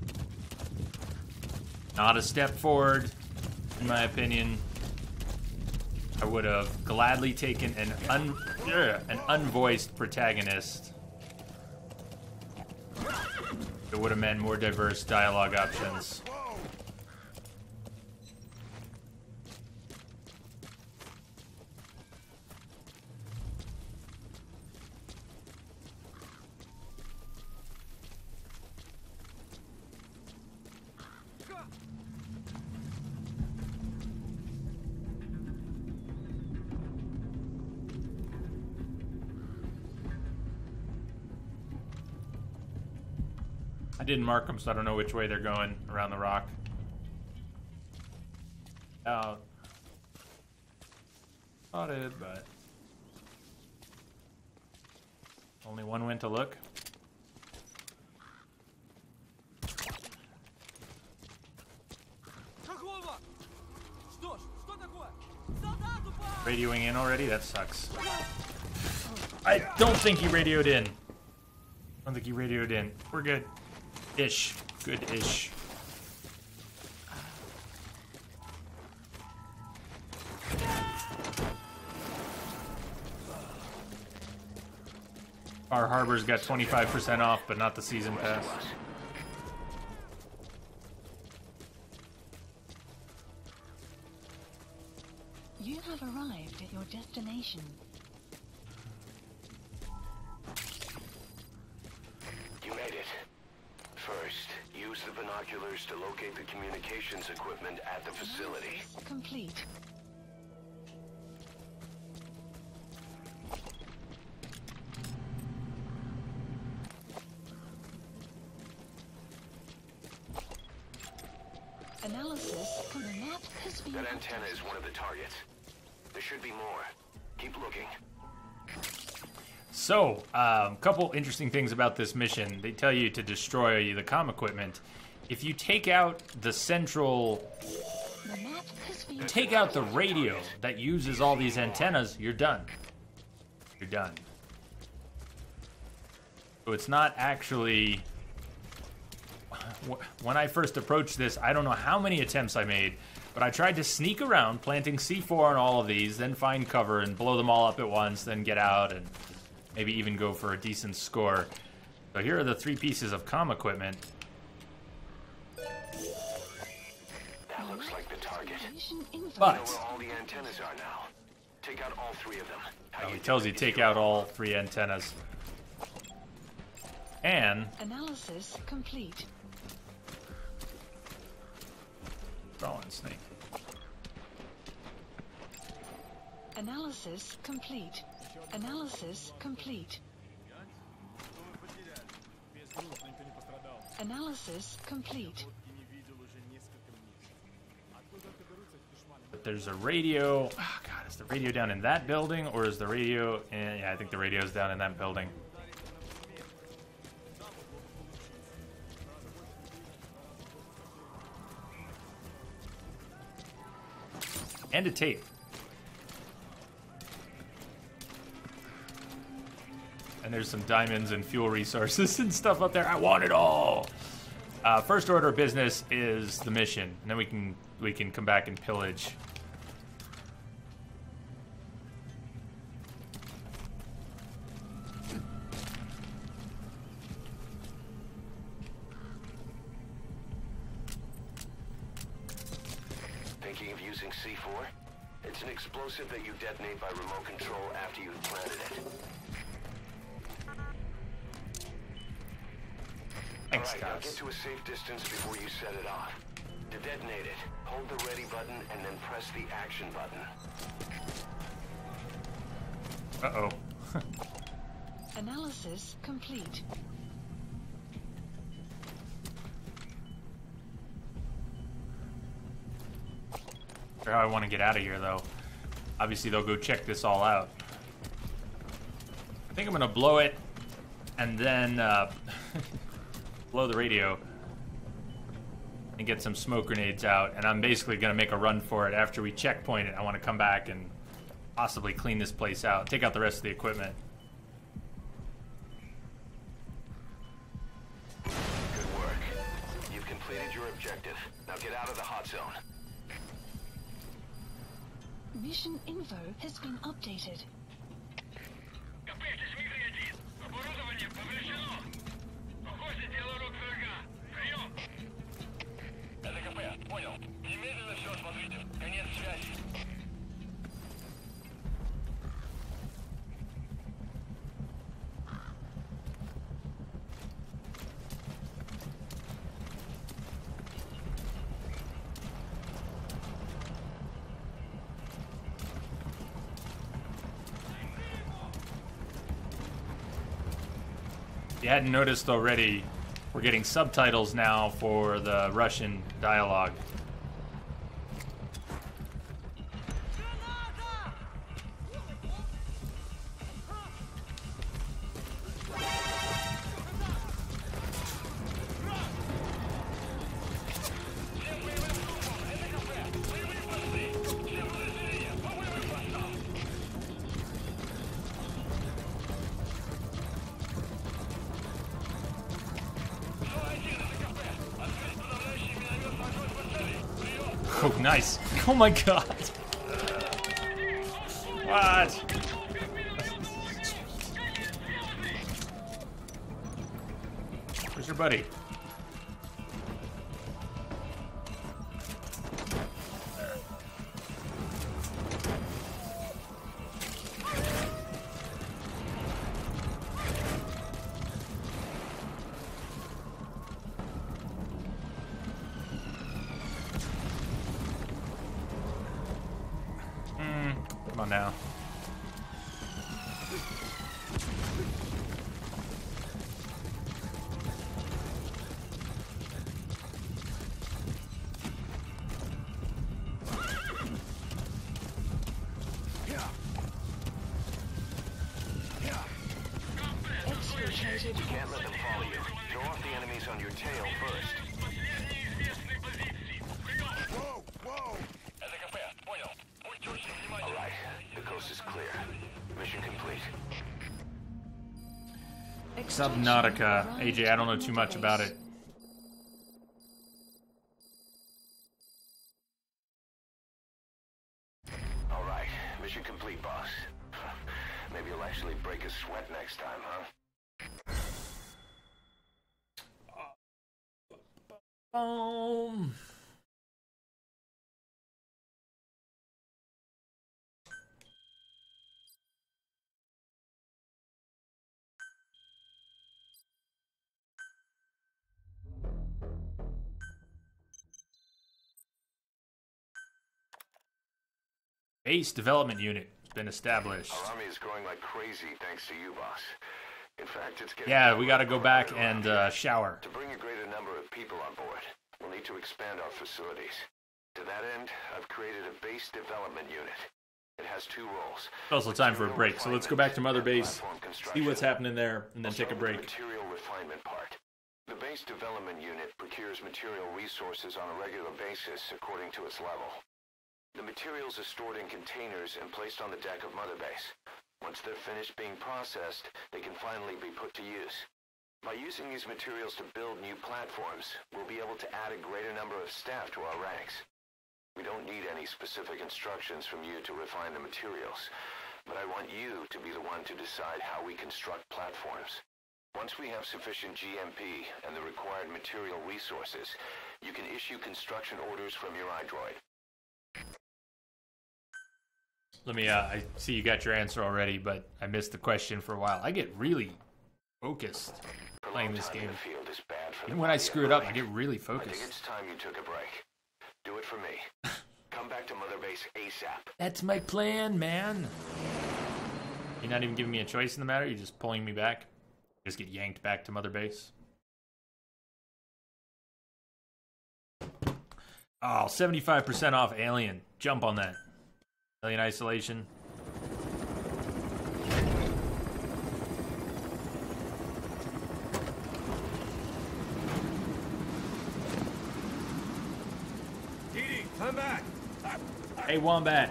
not a step forward, in my opinion. I would have gladly taken an unvoiced protagonist. It would have meant more diverse dialogue options. I didn't mark them, so I don't know which way they're going around the rock. Out. Spotted, but only one went to look. Radioing in already? That sucks. I don't think he radioed in. I don't think he radioed in. We're good. Ish. Good-ish. Our Harbor's got 25% off, but not the season pass. You have arrived at your destination. You made it. First, use the binoculars to locate the communications equipment at the facility. Complete. Analysis from the map has been That antenna is one of the targets. There should be more. Keep looking. So, couple interesting things about this mission. They tell you to destroy the comm equipment. If you take out the central... take out the radio that uses all these antennas, you're done. You're done. So it's not actually... When I first approached this, I don't know how many attempts I made, but I tried to sneak around, planting C4 on all of these, then find cover and blow them all up at once, then get out and maybe even go for a decent score. So here are the 3 pieces of comm equipment. That looks like the target. But... you know where all the antennas are now. Take out all 3 of them. Oh, he tells you take out all 3 antennas. And... analysis complete. Crawling snake. Analysis complete. Analysis complete. Analysis complete. But there's a radio. Oh God, is the radio down in that building, or is the radio? Yeah, I think the radio's down in that building. And a tape. And there's some diamonds and fuel resources and stuff up there. I want it all. First order of business is the mission, and then we can come back and pillage. Thinking of using C4? It's an explosive that you detonate by remote control after you've planted it. Thanks, Alright, now guys. get to a safe distance before you set it off. To detonate it, hold the ready button and then press the action button. Uh-oh. Analysis complete. How I want to get out of here, though. Obviously, they'll go check this all out. I think I'm going to blow it and then blow the radio and get some smoke grenades out. And I'm basically going to make a run for it after we checkpoint it. I want to come back and possibly clean this place out. Take out the rest of the equipment. Good work. You've completed your objective. Now get out of the hot zone. Mission info has been updated. If you hadn't noticed already, We're getting subtitles now for the Russian dialogue. Oh, nice. Oh my god. What? Where's your buddy? Come on now. You can't let them follow you. Throw off the enemies on your tail first. Whoa, whoa! Alright, the coast is clear. Mission complete. Subnautica. AJ, I don't know too much about it. Alright, mission complete, boss. Maybe you'll actually break a sweat next time, huh? Base development unit has been established. Our army is growing like crazy thanks to you, boss. In fact, it's getting... Yeah, we gotta go back and shower. To bring a greater number of people on board, we'll need to expand our facilities. To that end, I've created a base development unit. It has two roles. It's also time for a break, so let's go back to Mother Base, see what's happening there, and then take a break. The material refinement part. The base development unit procures material resources on a regular basis according to its level. The materials are stored in containers and placed on the deck of Mother Base. Once they're finished being processed, they can finally be put to use. By using these materials to build new platforms, we'll be able to add a greater number of staff to our ranks. We don't need any specific instructions from you to refine the materials, but I want you to be the one to decide how we construct platforms. Once we have sufficient GMP and the required material resources, you can issue construction orders from your iDroid. Let me, I see you got your answer already, but I missed the question for a while. I get really focused playing this game. Even when I screw it up, I get really focused. I think it's time you took a break. Do it for me. Come back to Mother Base ASAP. That's my plan, man. You're not even giving me a choice in the matter? You're just pulling me back? Just get yanked back to Mother Base? Oh, 75% off Alien. Jump on that. Alien Isolation. Edie, come back! Hey, Wombat.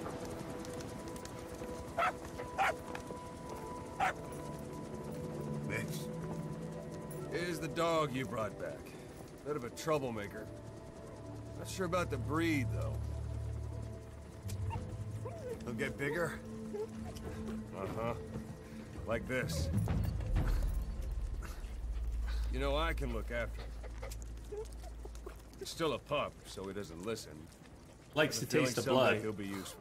Mitch. Here's the dog you brought back. Bit of a troublemaker. Not sure about the breed, though. He'll get bigger? Uh-huh. Like this. You know, I can look after him. He's still a pup, so he doesn't listen. Likes the taste of someday blood. He'll be useful.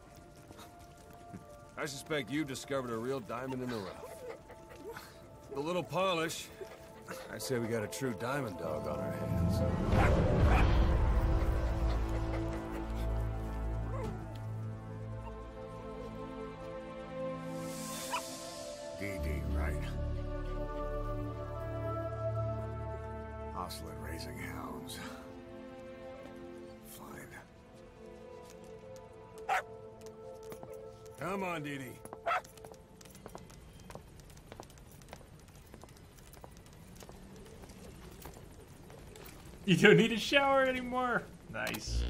I suspect you've discovered a real diamond in the rough. With a little polish, I say we got a true diamond dog on our hands. DD, right? Blazing hounds. Fine. Come on, Dee Dee. You don't need a shower anymore. Nice.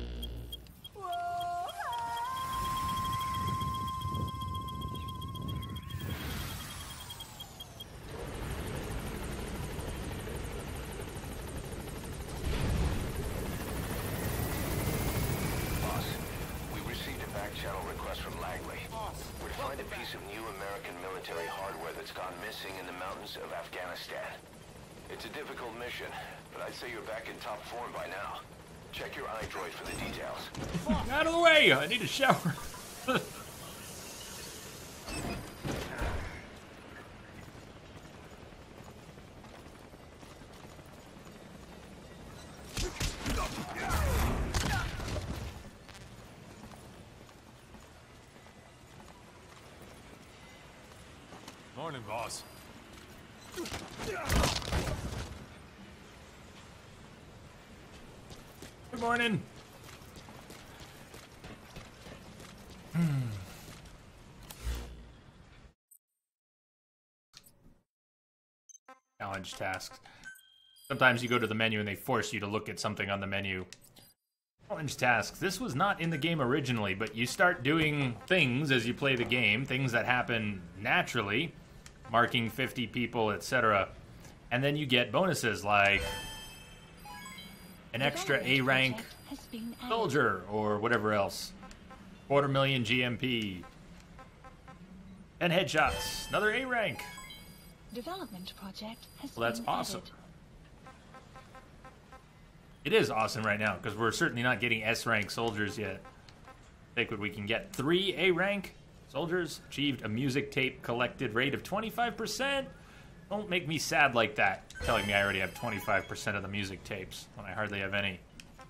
Boss, we received a back-channel request from Langley. We're to find a piece of new American military hardware that's gone missing in the mountains of Afghanistan. It's a difficult mission, but I'd say you're back in top form by now. Check your iDroid for the details. Out of the way! I need a shower. Morning, boss. Good morning. Challenge tasks. Sometimes you go to the menu and they force you to look at something on the menu. Challenge tasks. This was not in the game originally, but you start doing things as you play the game, things that happen naturally, marking 50 people, etc. And then you get bonuses like an extra A rank soldier or whatever else. 250,000 GMP. And headshots. Another A rank. Development project has Well, that's been awesome. added. It is awesome right now because we're certainly not getting S rank soldiers yet. Take what we can get. 3 A rank soldiers achieved a music tape collected rate of 25%. Don't make me sad like that, telling me I already have 25% of the music tapes when I hardly have any.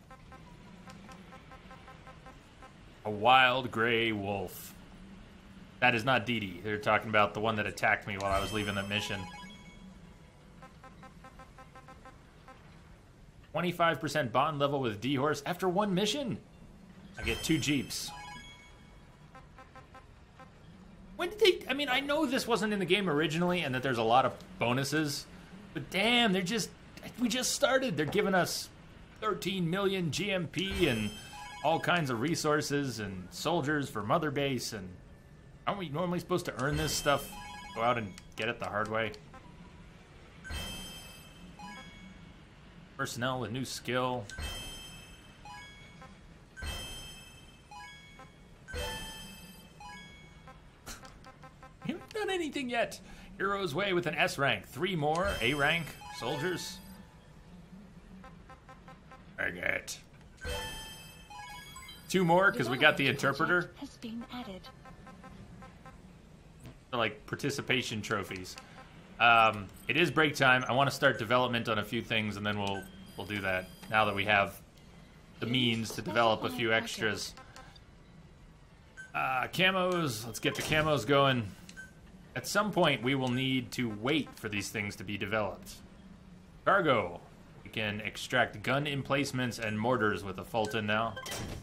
A wild gray wolf. That is not Dee Dee. They're talking about the one that attacked me while I was leaving the mission. 25% bond level with D-Horse after 1 mission. I get 2 Jeeps. When did they... I mean, I know this wasn't in the game originally and that there's a lot of bonuses. But damn, they're just... We just started. They're giving us 13 million GMP and all kinds of resources and soldiers for Mother Base. And aren't we normally supposed to earn this stuff? Go out and get it the hard way? Personnel with new skill. You haven't done anything yet. Hero's Way with an S rank. 3 more A rank soldiers. Dang it. 2 more because we got the interpreter. Has been added. They're like participation trophies. It is break time. I want to start development on a few things, and then we'll do that now that we have the means to develop a few extras. Camos. Let's get the camos going. At some point, we will need to wait for these things to be developed. Cargo. We can extract gun emplacements and mortars with a Fulton now.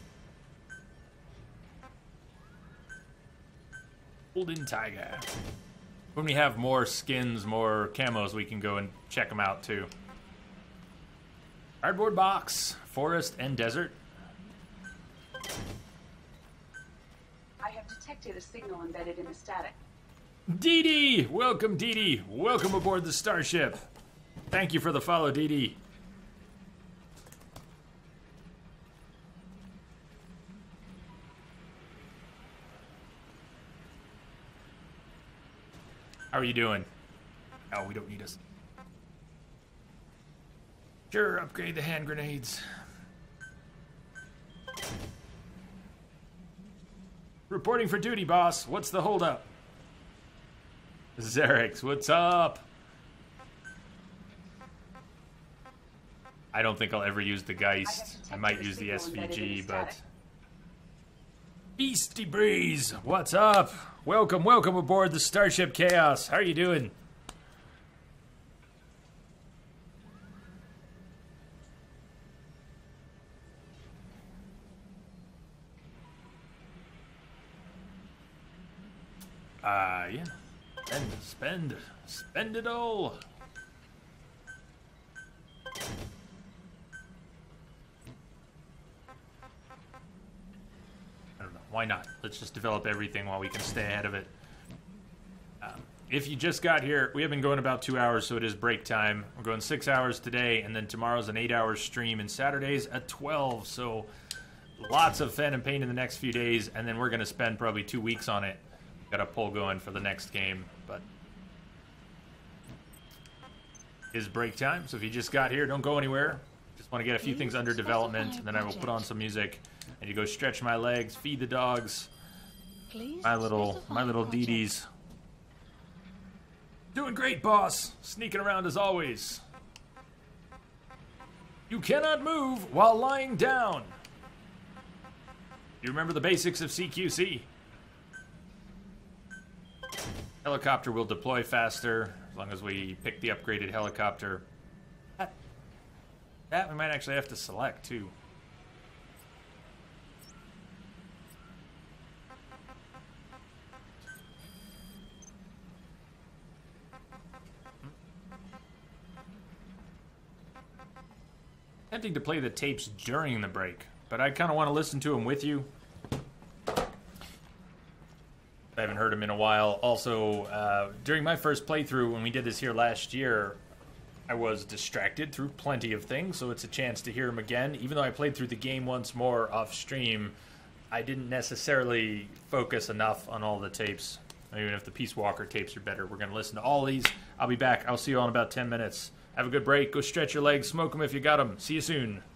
Golden Tiger. When we have more skins, more camos, we can go and check them out too. Cardboard box, forest and desert. I have detected a signal embedded in the static. Dee Dee! Welcome, Dee Dee! Welcome aboard the Starship. Thank you for the follow, Dee Dee. How are you doing? Oh, we don't need us. Sure, upgrade the hand grenades. Reporting for duty, boss. What's the holdup? Xerix, what's up? I don't think I'll ever use the Geist. I might use the SVG, but... Beastie Breeze, what's up? Welcome, welcome aboard the Starship Chaos. How are you doing? Yeah. Spend it all. I don't know. Why not? Let's just develop everything while we can stay ahead of it. If you just got here, we have been going about 2 hours, so it is break time. We're going 6 hours today, and then tomorrow's an 8-hour stream, and Saturday's at 12, so lots of Phantom Pain in the next few days, and then we're going to spend probably 2 weeks on it. Got a poll going for the next game, but it is break time, so if you just got here, don't go anywhere. Just want to get a few things under development, and then I will put on some music, and you go stretch my legs, feed the dogs, my little Dee-Dees. Doing great, boss. Sneaking around as always. You cannot move while lying down. You remember the basics of CQC? Helicopter will deploy faster as long as we pick the upgraded helicopter. That we might actually have to select too. Tempting to play the tapes during the break, but I kind of want to listen to them with you. I haven't heard them in a while. Also, during my first playthrough, when we did this here last year, I was distracted through plenty of things, so it's a chance to hear them again. Even though I played through the game once more off stream, I didn't necessarily focus enough on all the tapes. Even if the Peace Walker tapes are better, we're going to listen to all these. I'll be back. I'll see you all in about 10 minutes. Have a good break. Go stretch your legs. Smoke them if you got them. See you soon.